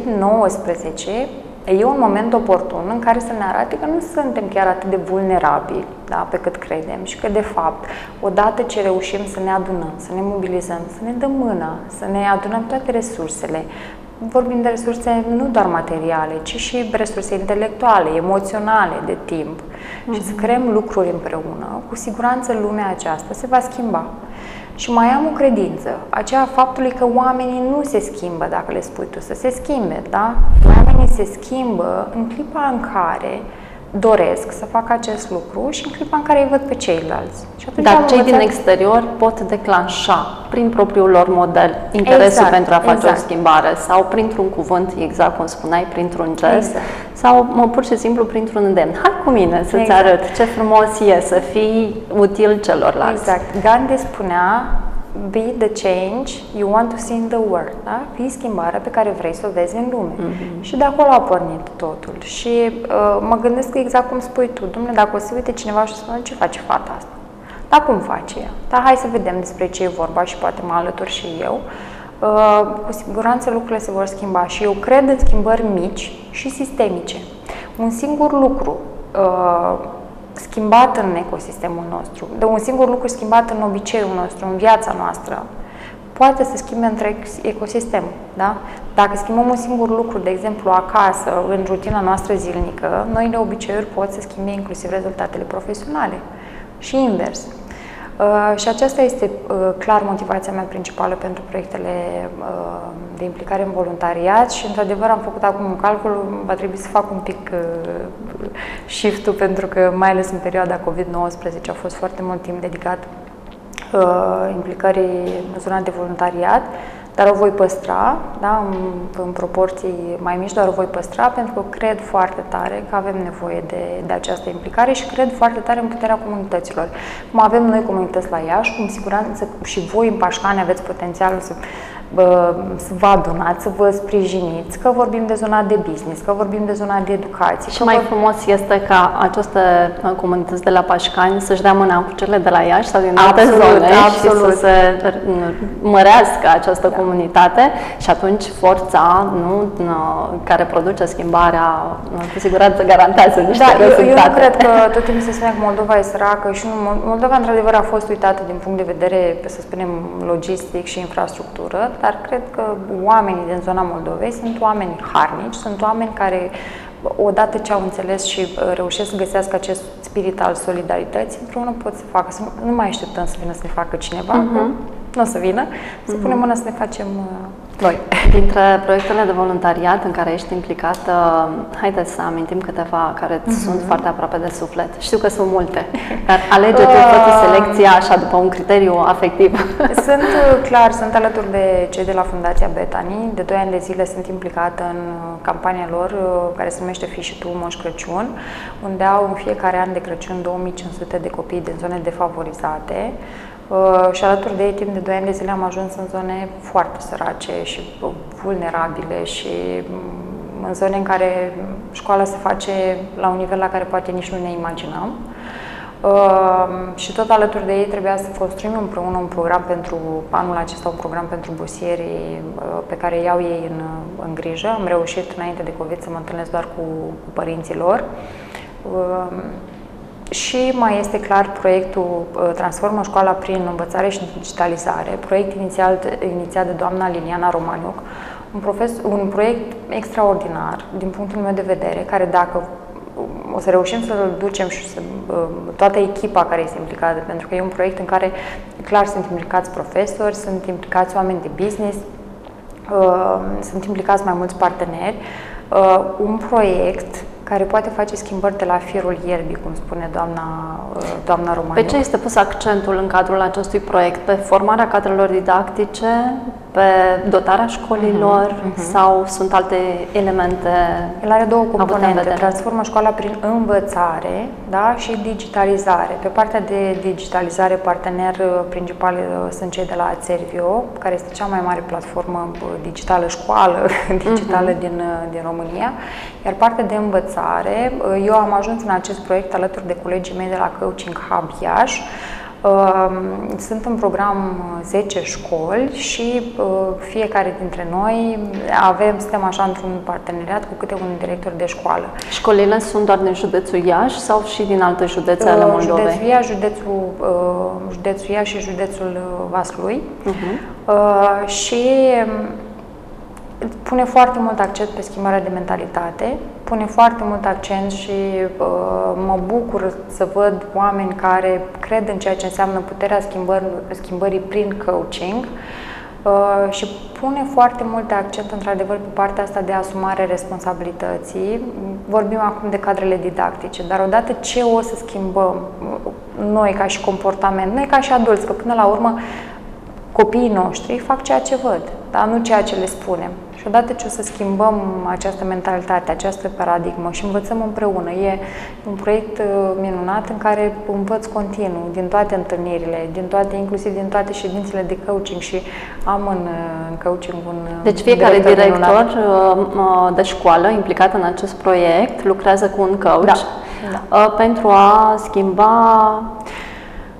COVID-19 e un moment oportun în care să ne arate că nu suntem chiar atât de vulnerabili, da, pe cât credem, și că, de fapt, odată ce reușim să ne adunăm, să ne mobilizăm, să ne dăm mâna, să ne adunăm toate resursele, vorbim de resurse nu doar materiale, ci și resurse intelectuale, emoționale, de timp, și să creăm lucruri împreună, cu siguranță lumea aceasta se va schimba. Și mai am o credință, aceea faptului că oamenii nu se schimbă dacă le spui tu să se schimbe, da? Oamenii se schimbă în clipa în care doresc să facă acest lucru și în clipa în care îi văd pe ceilalți. Dar cei din exterior pot declanșa prin propriul lor model interesul pentru a face o schimbare, sau printr-un cuvânt, exact cum spuneai, printr-un gest, sau pur și simplu printr-un îndemn. Hai cu mine să-ți arăt ce frumos e să fii util celorlalți. Exact. Gandhi spunea: be the change you want to see in the world. Da? Fii schimbarea pe care vrei să o vezi în lume. Și de acolo a pornit totul. Și mă gândesc că exact cum spui tu, dom'le, dacă o să uite cineva și spune: ce face fata asta? Dar cum face ea? Dar hai să vedem despre ce e vorba și poate mă alătur și eu. cu siguranță lucrurile se vor schimba și eu cred în schimbări mici și sistemice. Un singur lucru schimbat în ecosistemul nostru, de un singur lucru schimbat în obiceiul nostru, în viața noastră, poate să schimbe întreg ecosistemul. Da? Dacă schimbăm un singur lucru, de exemplu, acasă, în rutina noastră zilnică, noile obiceiuri pot să schimbe inclusiv rezultatele profesionale și invers. Și aceasta este clar motivația mea principală pentru proiectele de implicare în voluntariat și, într-adevăr, am făcut acum un calcul, va trebui să fac un pic shift-ul, pentru că, mai ales în perioada COVID-19, a fost foarte mult timp dedicat implicării în zona de voluntariat, dar o voi păstra, da, în proporții mai mici, dar o voi păstra pentru că cred foarte tare că avem nevoie de această implicare și cred foarte tare în puterea comunităților. Cum avem noi comunități la Iași, cum siguranță și voi în Pașcani aveți potențialul să vă adunați, să vă sprijiniți, că vorbim de zona de business, că vorbim de zona de educație. Și mai frumos este ca aceste comunități de la Pașcani să-și dea mâna cu cele de la Iași sau din alte zone și să se mărească această comunitate și atunci forța care produce schimbarea cu siguranță garantează niște rezultate. Eu nu cred că tot timpul se spune că Moldova e săracă și Moldova într-adevăr a fost uitată din punct de vedere, să spunem, logistic și infrastructură, dar cred că oamenii din zona Moldovei sunt oameni harnici, sunt oameni care, odată ce au înțeles și reușesc să găsească acest spirit al solidarității, împreună pot să facă, să nu mai așteptăm să vină să ne facă cineva, nu o să vină, să punem mâna să ne facem noi. Dintre proiectele de voluntariat în care ești implicată, haideți să amintim câteva care sunt foarte aproape de suflet. Știu că sunt multe, dar alege-te toată selecția așa după un criteriu afectiv. Sunt alături de cei de la Fundația Bethany. De 2 ani de zile sunt implicată în campania lor care se numește Fii și tu, Moș Crăciun, unde au în fiecare an de Crăciun 2500 de copii din zone defavorizate. Și alături de ei, timp de 2 ani de zile, am ajuns în zone foarte sărace și vulnerabile și în zone în care școala se face la un nivel la care poate nici nu ne imaginăm. Și tot alături de ei trebuia să construim împreună un program pentru anul acesta, un program pentru bursierii pe care iau ei în grijă. Am reușit înainte de COVID să mă întâlnesc doar cu părinții lor. Și mai este clar proiectul Transformă școala prin învățare și digitalizare, proiect inițiat de doamna Liliana Romaniuc, un proiect extraordinar din punctul meu de vedere, care dacă o să reușim să-l ducem și toată echipa care este implicată, pentru că e un proiect în care clar sunt implicați profesori, sunt implicați oameni de business, sunt implicați mai mulți parteneri, un proiect care poate face schimbări de la firul ierbii, cum spune doamna Romaniuc. Pe ce este pus accentul în cadrul acestui proiect? Pe formarea cadrelor didactice, pe dotarea școlilor sau sunt alte elemente? El are 2 componente. Transformă școala prin învățare, da, și digitalizare. Pe partea de digitalizare, partener principal sunt cei de la Ațervio, care este cea mai mare platformă digitală, școală digitală din România. Iar partea de învățare, eu am ajuns în acest proiect alături de colegii mei de la Coaching Hub Iași. Sunt în program 10 școli și fiecare dintre noi suntem așa într-un parteneriat cu câte un director de școală. Școlile sunt doar din județul Iași sau și din alte județe ale Moldovei? Județul Iași, județul Iași și județul Vaslui. Și pune foarte mult accent pe schimbarea de mentalitate, pune foarte mult accent și mă bucur să văd oameni care cred în ceea ce înseamnă puterea schimbării prin coaching și pune foarte mult accent, într-adevăr, pe partea asta de asumare responsabilității. Vorbim acum de cadrele didactice, dar odată ce o să schimbăm noi ca și comportament, noi ca și adulți, că până la urmă copiii noștri fac ceea ce văd, dar nu ceea ce le spunem. Și odată ce o să schimbăm această mentalitate, această paradigmă și învățăm împreună, e un proiect minunat în care învăț continuu, din toate întâlnirile, inclusiv din toate ședințele de coaching și am în coaching un Deci fiecare director de școală implicat în acest proiect lucrează cu un coach pentru a schimba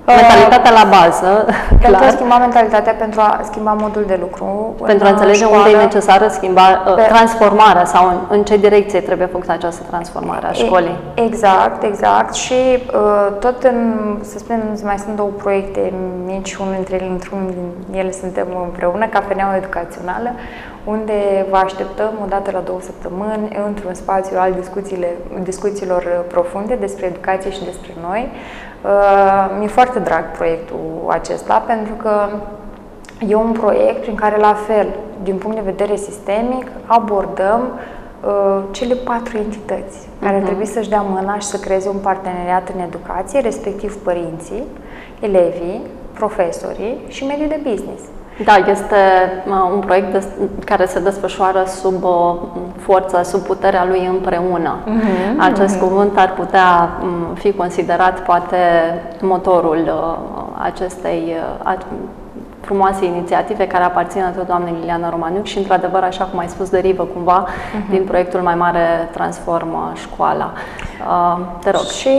Mentalitatea la bază, Pentru clar. a schimba mentalitatea, pentru a schimba modul de lucru. Pentru a înțelege unde e necesară transformarea sau în ce direcție trebuie făcută această transformare a școlii. Exact. Și tot să spunem, mai sunt două proiecte mici, unul dintre ele, într-unul din ele suntem împreună, Cafeneaua Educațională, unde vă așteptăm o dată la 2 săptămâni într-un spațiu al discuțiilor profunde despre educație și despre noi. Mi-e foarte drag proiectul acesta, pentru că e un proiect prin care, la fel, din punct de vedere sistemic, abordăm cele 4 entități care trebuie să-și dea mâna și să creeze un parteneriat în educație, respectiv părinții, elevii, profesorii și mediul de business. Da, este un proiect care se desfășoară sub forța, sub puterea lui împreună. Acest cuvânt ar putea fi considerat poate motorul acestei frumoase inițiative care aparțin atât doamnei Liliana Romaniuc și, într-adevăr, așa cum ai spus, derivă cumva din proiectul mai mare Transformă Școala. Te rog. Și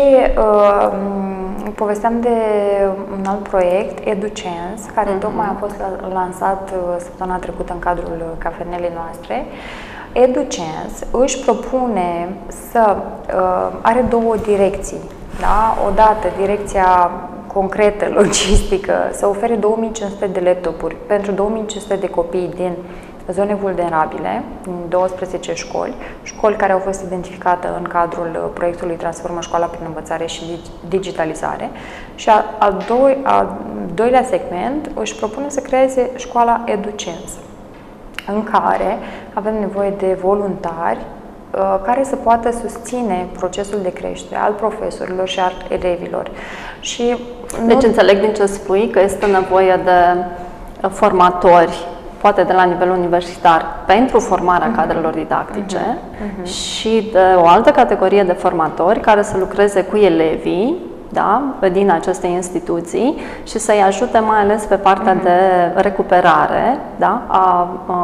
povesteam de un alt proiect, EduChance, care tocmai a fost lansat săptămâna trecută în cadrul cafenelei noastre. EduChance își propune să are 2 direcții. Da? Odată, direcția concretă, logistică, să ofere 2500 de laptopuri pentru 2500 de copii din zone vulnerabile, în 12 școli care au fost identificate în cadrul proiectului Transformă Școala prin învățare și digitalizare. Și al doilea segment își propune să creeze școala EduChance, în care avem nevoie de voluntari care să poată susține procesul de creștere al profesorilor și al elevilor. Deci înțeleg din ce spui că este nevoie de formatori, poate de la nivel universitar, pentru formarea cadrelor didactice și de o altă categorie de formatori care să lucreze cu elevii, da, din aceste instituții și să-i ajute mai ales pe partea de recuperare, da, a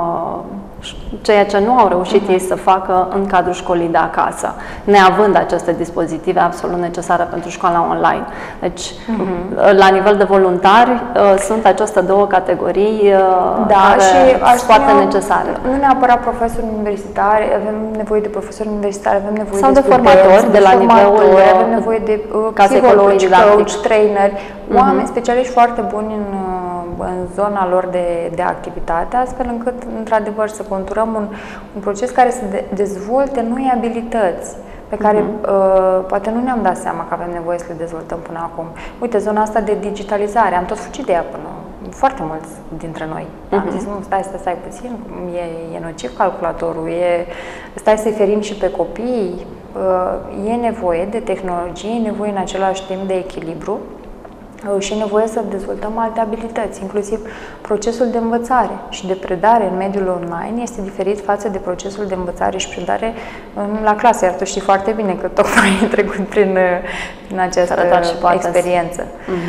ceea ce nu au reușit ei să facă în cadrul școlii de acasă, neavând aceste dispozitive absolut necesare pentru școala online. Deci, la nivel de voluntari, sunt aceste 2 categorii care sunt foarte necesare. Nu neapărat profesori universitari, avem nevoie de profesori universitari, avem nevoie sau de formatori de la nivelul avem nevoie de psihologi, coach, traineri, oameni specialiști foarte buni în zona lor de activitate, astfel încât, într-adevăr, să conturăm un proces care să dezvolte noi abilități pe care poate nu ne-am dat seama că avem nevoie să le dezvoltăm până acum. Uite, zona asta de digitalizare, am tot fugit de ea până foarte mulți dintre noi. Am zis, nu, stai puțin, e nociv calculatorul, stai să-i ferim și pe copii, e nevoie de tehnologie, e nevoie în același timp de echilibru și e nevoie să dezvoltăm alte abilități, inclusiv procesul de învățare și de predare în mediul online este diferit față de procesul de învățare și predare la clasă, iar tu știi foarte bine că tocmai ai trecut prin această experiență.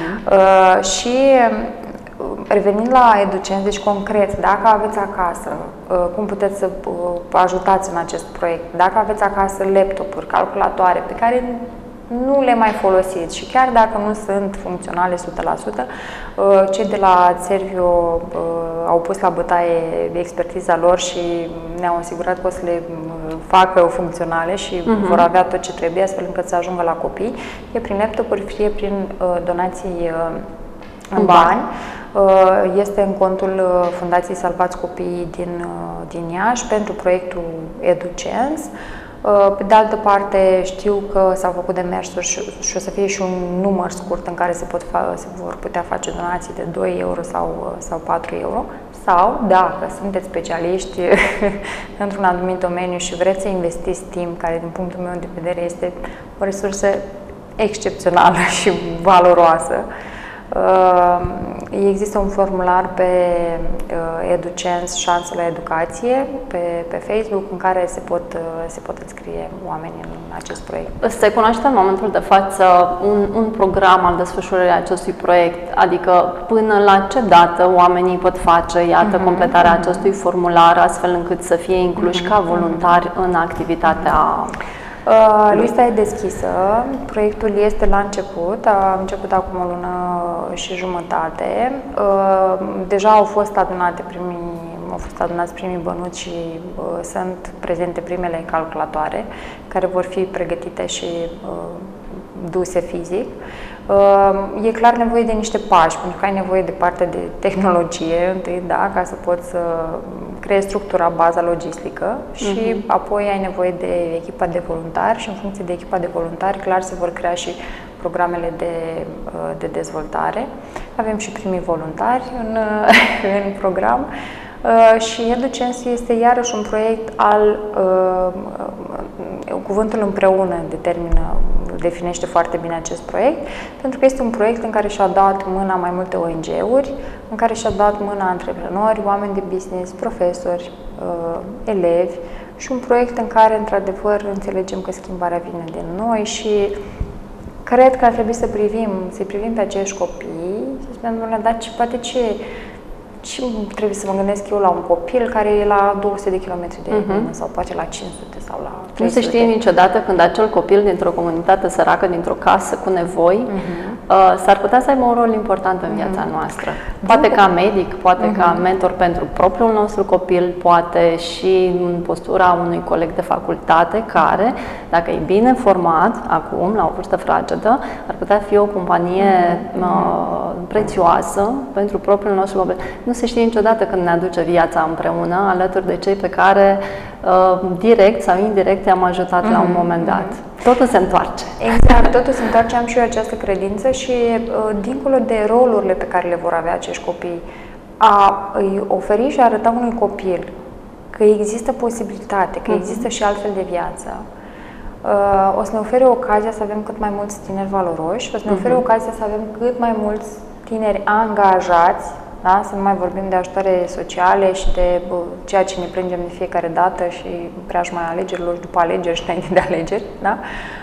Și revenind la EduChance, deci concret, dacă aveți acasă, cum puteți să ajutați în acest proiect, dacă aveți acasă laptopuri, calculatoare pe care nu le mai folosiți și chiar dacă nu sunt funcționale 100%, cei de la Servio au pus la bătaie expertiza lor și ne-au asigurat că o să le facă funcționale și vor avea tot ce trebuie astfel încât să ajungă la copii, fie prin laptopuri, fie prin donații în bani. Este în contul Fundației Salvați Copiii din Iași pentru proiectul EduChance. Pe de altă parte, știu că s-au făcut demersuri și o să fie și un număr scurt în care se vor putea face donații de 2 euro sau 4 euro. Sau, dacă sunteți specialiști într-un anumit domeniu și vreți să investiți timp, care din punctul meu de vedere este o resursă excepțională și valoroasă, există un formular pe EduChance, Șanse la Educație, pe Facebook, în care se pot înscrie oamenii în acest proiect. Se cunoaște în momentul de față un program al desfășurării acestui proiect, adică până la ce dată oamenii pot face, iată, completarea acestui formular, astfel încât să fie incluși ca voluntari în activitatea Lista e deschisă, proiectul este la început, a început acum o lună și jumătate. Deja au fost adunați primii bănuți și sunt prezente primele calculatoare care vor fi pregătite și duse fizic. E clar nevoie de niște pași, pentru că ai nevoie de partea de tehnologie întâi, da, ca să poți să creezi structura, baza logistică și apoi ai nevoie de echipa de voluntari și în funcție de echipa de voluntari, clar, se vor crea și programele de dezvoltare. Avem și primii voluntari în program. Și EduCense este iarăși un proiect cuvântul împreună definește foarte bine acest proiect, pentru că este un proiect în care și-au dat mâna mai multe ONG-uri, în care și-au dat mâna antreprenori, oameni de business, profesori, elevi și un proiect în care, într-adevăr, înțelegem că schimbarea vine din noi și cred că ar trebui să-i privim pe acești copii, să spunem, dar poate ce trebuie să mă gândesc eu la un copil care e la 200 de kilometri de mine sau poate la 500 sau la 300. Nu se știe niciodată când acel copil dintr-o comunitate săracă, dintr-o casă cu nevoi, s-ar putea să aibă un rol important în viața noastră. Poate ca medic, poate ca mentor pentru propriul nostru copil, poate și în postura unui coleg de facultate care, dacă e bine format acum, la o vârstă fragedă, ar putea fi o companie prețioasă pentru propriul nostru copil. Nu se știe niciodată când ne aduce viața împreună, alături de cei pe care direct sau indirect i-am ajutat la un moment dat. Totul se întoarce. Exact, totul se întoarce. Am și eu această credință și dincolo de rolurile pe care le vor avea acești copii, a îi oferi și a arăta unui copil că există posibilitate, că există și altfel de viață, o să ne ofere ocazia să avem cât mai mulți tineri valoroși, o să ne ofere ocazia să avem cât mai mulți tineri angajați, da? Să nu mai vorbim de ajutoare sociale și de ceea ce ne plângem de fiecare dată și preajma alegerilor și după alegeri și înainte de alegeri. Da?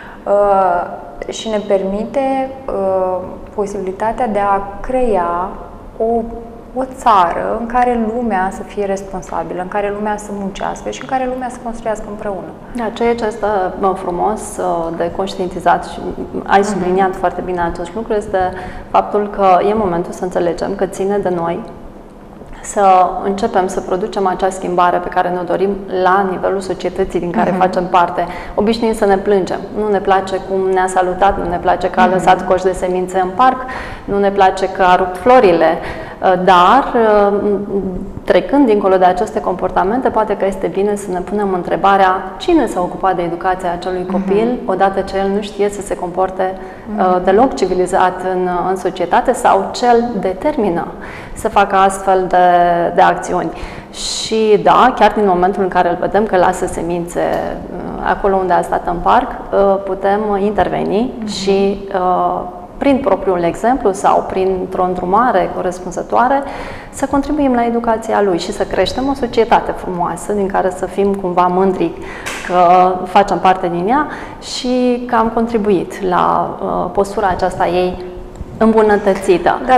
Și ne permite posibilitatea de a crea o țară în care lumea să fie responsabilă, în care lumea să muncească și în care lumea să construiască împreună. Da, ceea ce este frumos de conștientizat și ai subliniat foarte bine acest lucru este faptul că e momentul să înțelegem că ține de noi să începem să producem acea schimbare pe care ne dorim la nivelul societății din care facem parte. Obișnuim să ne plângem. Nu ne place cum ne-a salutat, nu ne place că a lăsat coș de semințe în parc, nu ne place că a rupt florile, dar trecând dincolo de aceste comportamente, poate că este bine să ne punem întrebarea cine s-a ocupat de educația acelui copil odată ce el nu știe să se comporte deloc civilizat în societate sau cel determină să facă astfel de acțiuni. Și da, chiar din momentul în care îl vedem că lasă semințe acolo unde a stat în parc, putem interveni și prin propriul exemplu sau printr-o îndrumare corespunzătoare să contribuim la educația lui și să creștem o societate frumoasă din care să fim cumva mândri că facem parte din ea și că am contribuit la postura aceasta ei îmbunătățită. Da,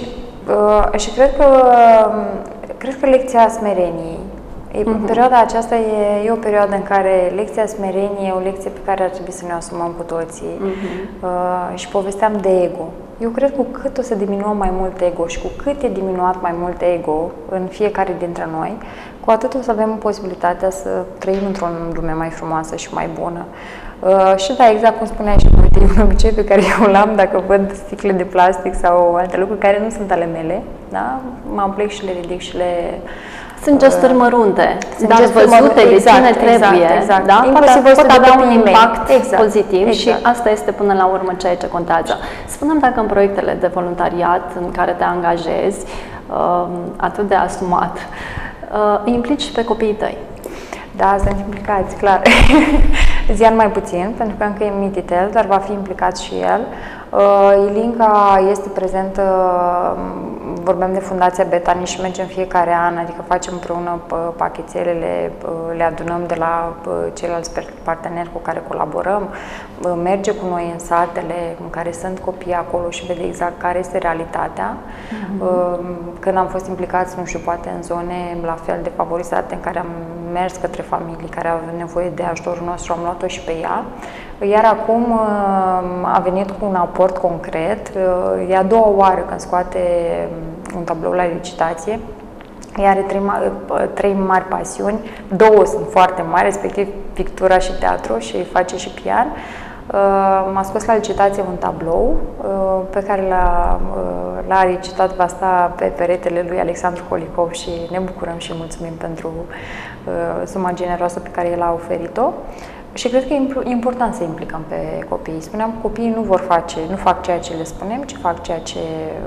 și cred că lecția smereniei, perioada aceasta e o perioadă în care lecția smereniei e o lecție pe care ar trebui să ne asumăm cu toții. Și povesteam de ego. Eu cred că cu cât o să diminuăm mai mult ego și cu cât e diminuat mai mult ego în fiecare dintre noi, cu atât o să avem posibilitatea să trăim într-o lume mai frumoasă și mai bună. Și da, exact cum spuneai și tu, e un obicei pe care eu l-am dacă văd sticle de plastic sau alte lucruri care nu sunt ale mele, da? Mă plec și le ridic și le... Sunt gesturi mărunte, dar văzute de cine trebuie, exact. Da? Pot avea un impact pozitiv și exact. asta este până la urmă ceea ce contează. Spune-mi dacă în proiectele de voluntariat în care te angajezi, atât de asumat, implici și pe copiii tăi. Da, sunt implicați, clar. Zian mai puțin, pentru că încă e Mititel, dar va fi implicat și el. Ilinca este prezentă, vorbeam de Fundația Betani și mergem fiecare an, adică facem împreună pachetelele, le adunăm de la ceilalți parteneri cu care colaborăm, merge cu noi în satele în care sunt copii acolo și vede exact care este realitatea. Când am fost implicați, nu știu, poate în zone la fel de favorizate în care am mers către familii care au nevoie de ajutorul nostru, am luat-o și pe ea. Iar acum a venit cu un aport concret. E a doua oară când scoate un tablou la licitație. Ea are trei mari pasiuni, două sunt foarte mari, respectiv pictura și teatru, și face și pian. M-a scos la licitație un tablou pe care l-a licitat, va sta pe peretele lui Alexandru Holicov și ne bucurăm și mulțumim pentru suma generoasă pe care el a oferit-o. Și cred că e important să implicăm pe copii. Spuneam că copiii nu fac ceea ce le spunem, ci fac ceea ce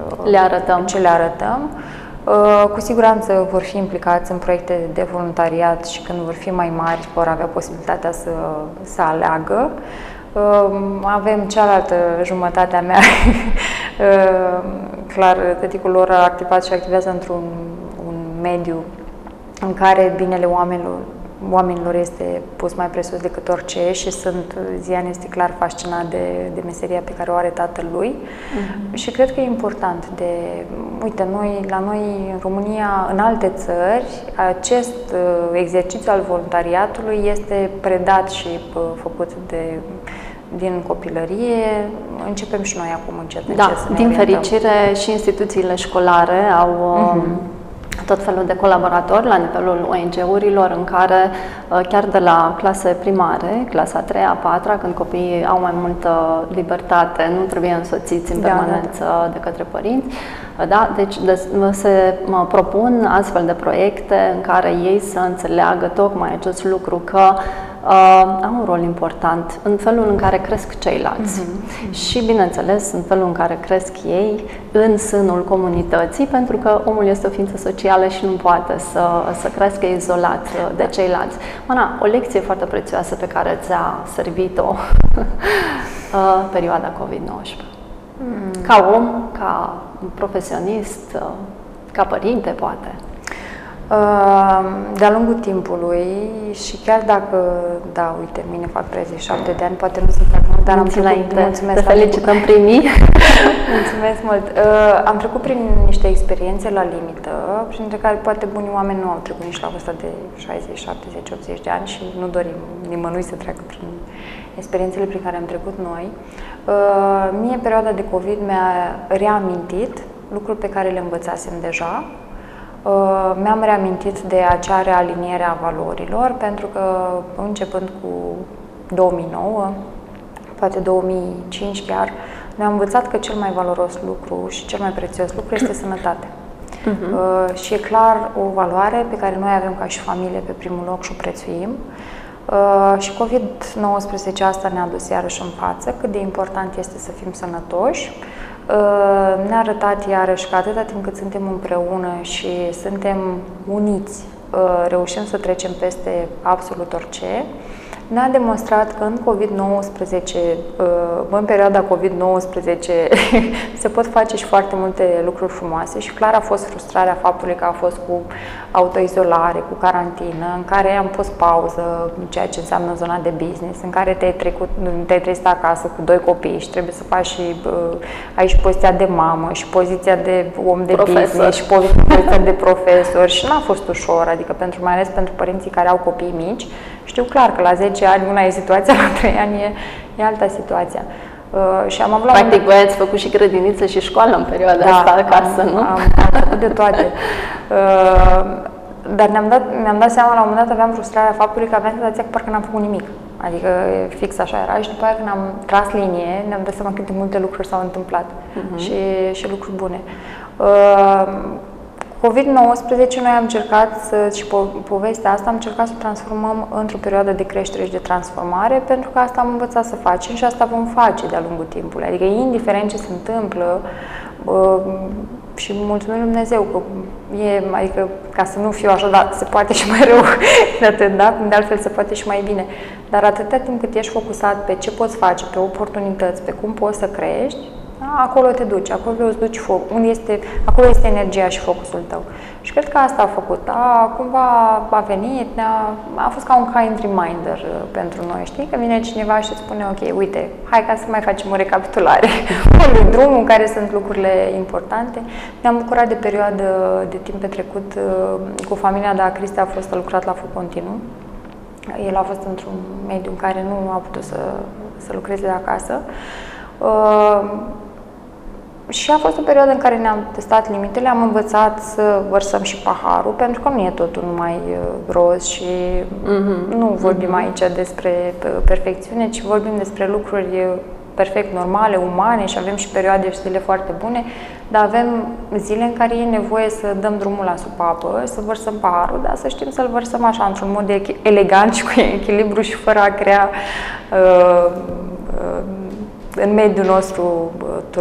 le arătăm. Cu siguranță vor fi implicați în proiecte de voluntariat și când vor fi mai mari vor avea posibilitatea să aleagă. Avem cealaltă jumătate a mea. Clar, tăticul lor a activat și activează într-un mediu în care binele oamenilor este pus mai presus decât orice și Zian este clar fascinat de meseria pe care o are tatăl lui. Și cred că e important uite, la noi în România, în alte țări, acest exercițiu al voluntariatului este predat și făcut din copilărie. Începem și noi acum încet să ne din orientăm. Fericire și instituțiile școlare au tot felul de colaboratori la nivelul ONG-urilor în care chiar de la clase primare, clasa 3-a, 4-a, când copiii au mai multă libertate, nu trebuie însoțiți în permanență de către părinți, deci se propun astfel de proiecte în care ei să înțeleagă tocmai acest lucru, că au un rol important în felul în care cresc ceilalți și, bineînțeles, în felul în care cresc ei în sânul comunității, pentru că omul este o ființă socială și nu poate să crească izolat de ceilalți. Ana, o lecție foarte prețioasă pe care ți-a servit-o perioada COVID-19. Ca om, ca profesionist, ca părinte, poate. De-a lungul timpului și chiar dacă, uite, mine fac 37 de ani, poate nu sunt prea mult, dar mulțumesc, te felicităm primii. Mulțumesc mult. Am trecut prin niște experiențe la limită, printre care poate bunii oameni nu au trecut nici la vârsta de 60, 70, 80 de ani și nu dorim nimănui să treacă prin experiențele prin care am trecut noi. Mie, perioada de COVID mi-a reamintit lucruri pe care le învățasem deja. Mi-am reamintit de acea realiniere a valorilor, pentru că începând cu 2009, poate 2005 chiar, ne-am învățat că cel mai valoros lucru și cel mai prețios lucru este sănătatea. Și e clar o valoare pe care noi avem ca și familie pe primul loc și o prețuim. Și COVID-19 asta ne-a dus iarăși în față cât de important este să fim sănătoși. Ne-a arătat iarăși că atâta timp cât suntem împreună și suntem uniți, reușim să trecem peste absolut orice. Ne-a demonstrat că în perioada COVID-19 se pot face și foarte multe lucruri frumoase și clar a fost frustrarea faptului că a fost cu autoizolare, cu carantină, în care am pus pauză, ceea ce înseamnă zona de business, în care te-ai trezit acasă cu 2 copii și trebuie să faci și aici poziția de mamă și poziția de om de business și poziția de profesor și n-a fost ușor, adică mai ales pentru părinții care au copii mici. Știu clar că la 10 ani una e situația, la 3 ani e alta situația. Și am avut practic, voi ați făcut și grădiniță și școală în perioada asta acasă, nu? Am făcut de toate. Dar mi-am dat seama, la un moment dat aveam frustrarea faptului că aveam senzația că parcă n-am făcut nimic. Adică fix așa era și după aia când am tras linie, ne-am dat seama cât de multe lucruri s-au întâmplat și lucruri bune. COVID-19 noi am încercat și povestea asta am încercat să o transformăm într-o perioadă de creștere și de transformare, pentru că asta am învățat să facem și asta vom face de-a lungul timpului. Adică indiferent ce se întâmplă, și mulțumim Lui Dumnezeu că adică ca să nu fiu așa, dar se poate și mai rău de atât, da? De altfel se poate și mai bine. Dar atâta timp cât ești focusat pe ce poți face, pe oportunități, pe cum poți să crești, Acolo te duci, acolo îți duci foc, acolo este energia și focusul tău. Și cred că asta a făcut. Cumva a venit, a fost ca un kind reminder pentru noi, știi? Că vine cineva și îți spune, ok, uite, hai ca să mai facem o recapitulare. Unui drum în care sunt lucrurile importante. Ne-am bucurat de perioadă de timp petrecut cu familia, dar Cristi a lucrat la foc continuu. El a fost într-un mediu în care nu a putut să lucreze de acasă. Și a fost o perioadă în care ne-am testat limitele, am învățat să vărsăm și paharul, pentru că nu e totul numai roz și nu vorbim aici despre perfecțiune, ci vorbim despre lucruri perfect normale, umane și avem și perioade și zile foarte bune, dar avem zile în care e nevoie să dăm drumul la supapă, să vărsăm paharul, dar să știm să-l vărsăm așa, într-un mod elegant și cu echilibru și fără a crea în mediul nostru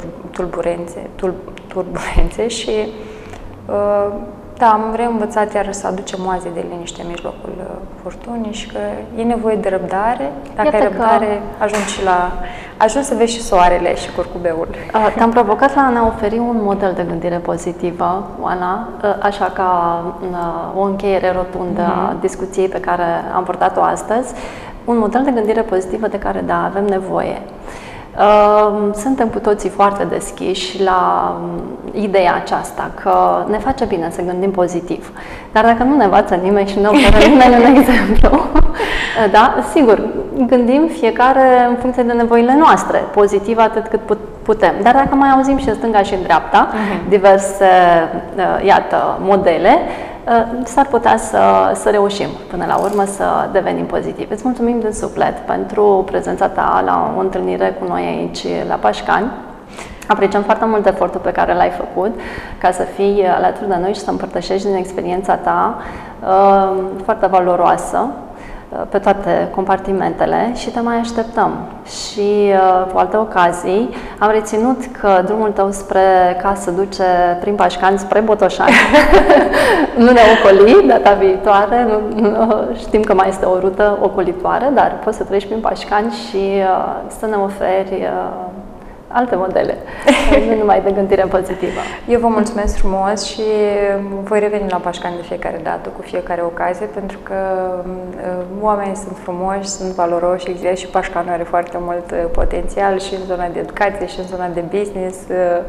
turbulențe și da, am reînvățat iar să aducem oaze de liniște în mijlocul furtunii și că e nevoie de răbdare. Dacă ai răbdare, ajungi să vezi și soarele și curcubeul. Te-am provocat la a ne oferi un model de gândire pozitivă, Oana, așa ca o încheiere rotundă a discuției pe care am purtat-o astăzi. Un model de gândire pozitivă de care, da, avem nevoie. Suntem cu toții foarte deschiși la ideea aceasta, că ne face bine să gândim pozitiv. Dar dacă nu ne învață nimeni și nu oferă nimeni un exemplu, da, sigur, gândim fiecare în funcție de nevoile noastre, pozitiv atât cât putem. Dar dacă mai auzim și în stânga și în dreapta diverse, iată, modele, s-ar putea să reușim până la urmă să devenim pozitivi. Îți mulțumim din suflet pentru prezența ta la o întâlnire cu noi aici la Pașcani. Apreciem foarte mult efortul pe care l-ai făcut ca să fii alături de noi și să împărtășești din experiența ta foarte valoroasă pe toate compartimentele și te mai așteptăm. Și cu alte ocazii am reținut că drumul tău spre casă duce prin Pașcani spre Botoșani. Nu ne ocoli data viitoare, știm că mai este o rută ocolitoare, dar poți să treci prin Pașcani și să ne oferi alte modele, nu numai de gândire pozitivă. Eu vă mulțumesc frumos și voi reveni la Pașcani de fiecare dată, cu fiecare ocazie, pentru că oamenii sunt frumoși, sunt valoroși și Pașcanul are foarte mult potențial și în zona de educație și în zona de business.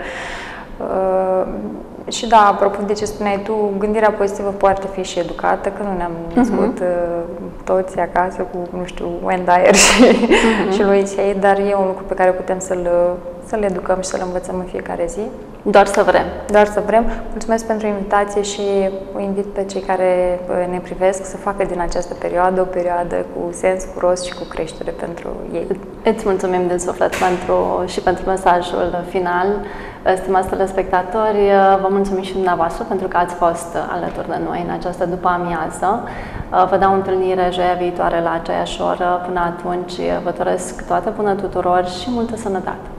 Și da, apropo de ce spuneai tu, gândirea pozitivă poate fi și educată, că nu ne-am născut toți acasă cu, nu știu, Wendy și lui Hay, dar e un lucru pe care putem să-l educăm și să-l învățăm în fiecare zi. Doar să vrem. Doar să vrem. Mulțumesc pentru invitație și o invit pe cei care ne privesc să facă din această perioadă o perioadă cu sens, cu rost și cu creștere pentru ei. Îți mulțumim din suflet și pentru mesajul final. Stimați telespectatori, vă mulțumim și dumneavoastră pentru că ați fost alături de noi în această după-amiază. Vă dau întâlnire joia viitoare la aceeași oră. Până atunci, vă doresc toate bune tuturor și multă sănătate!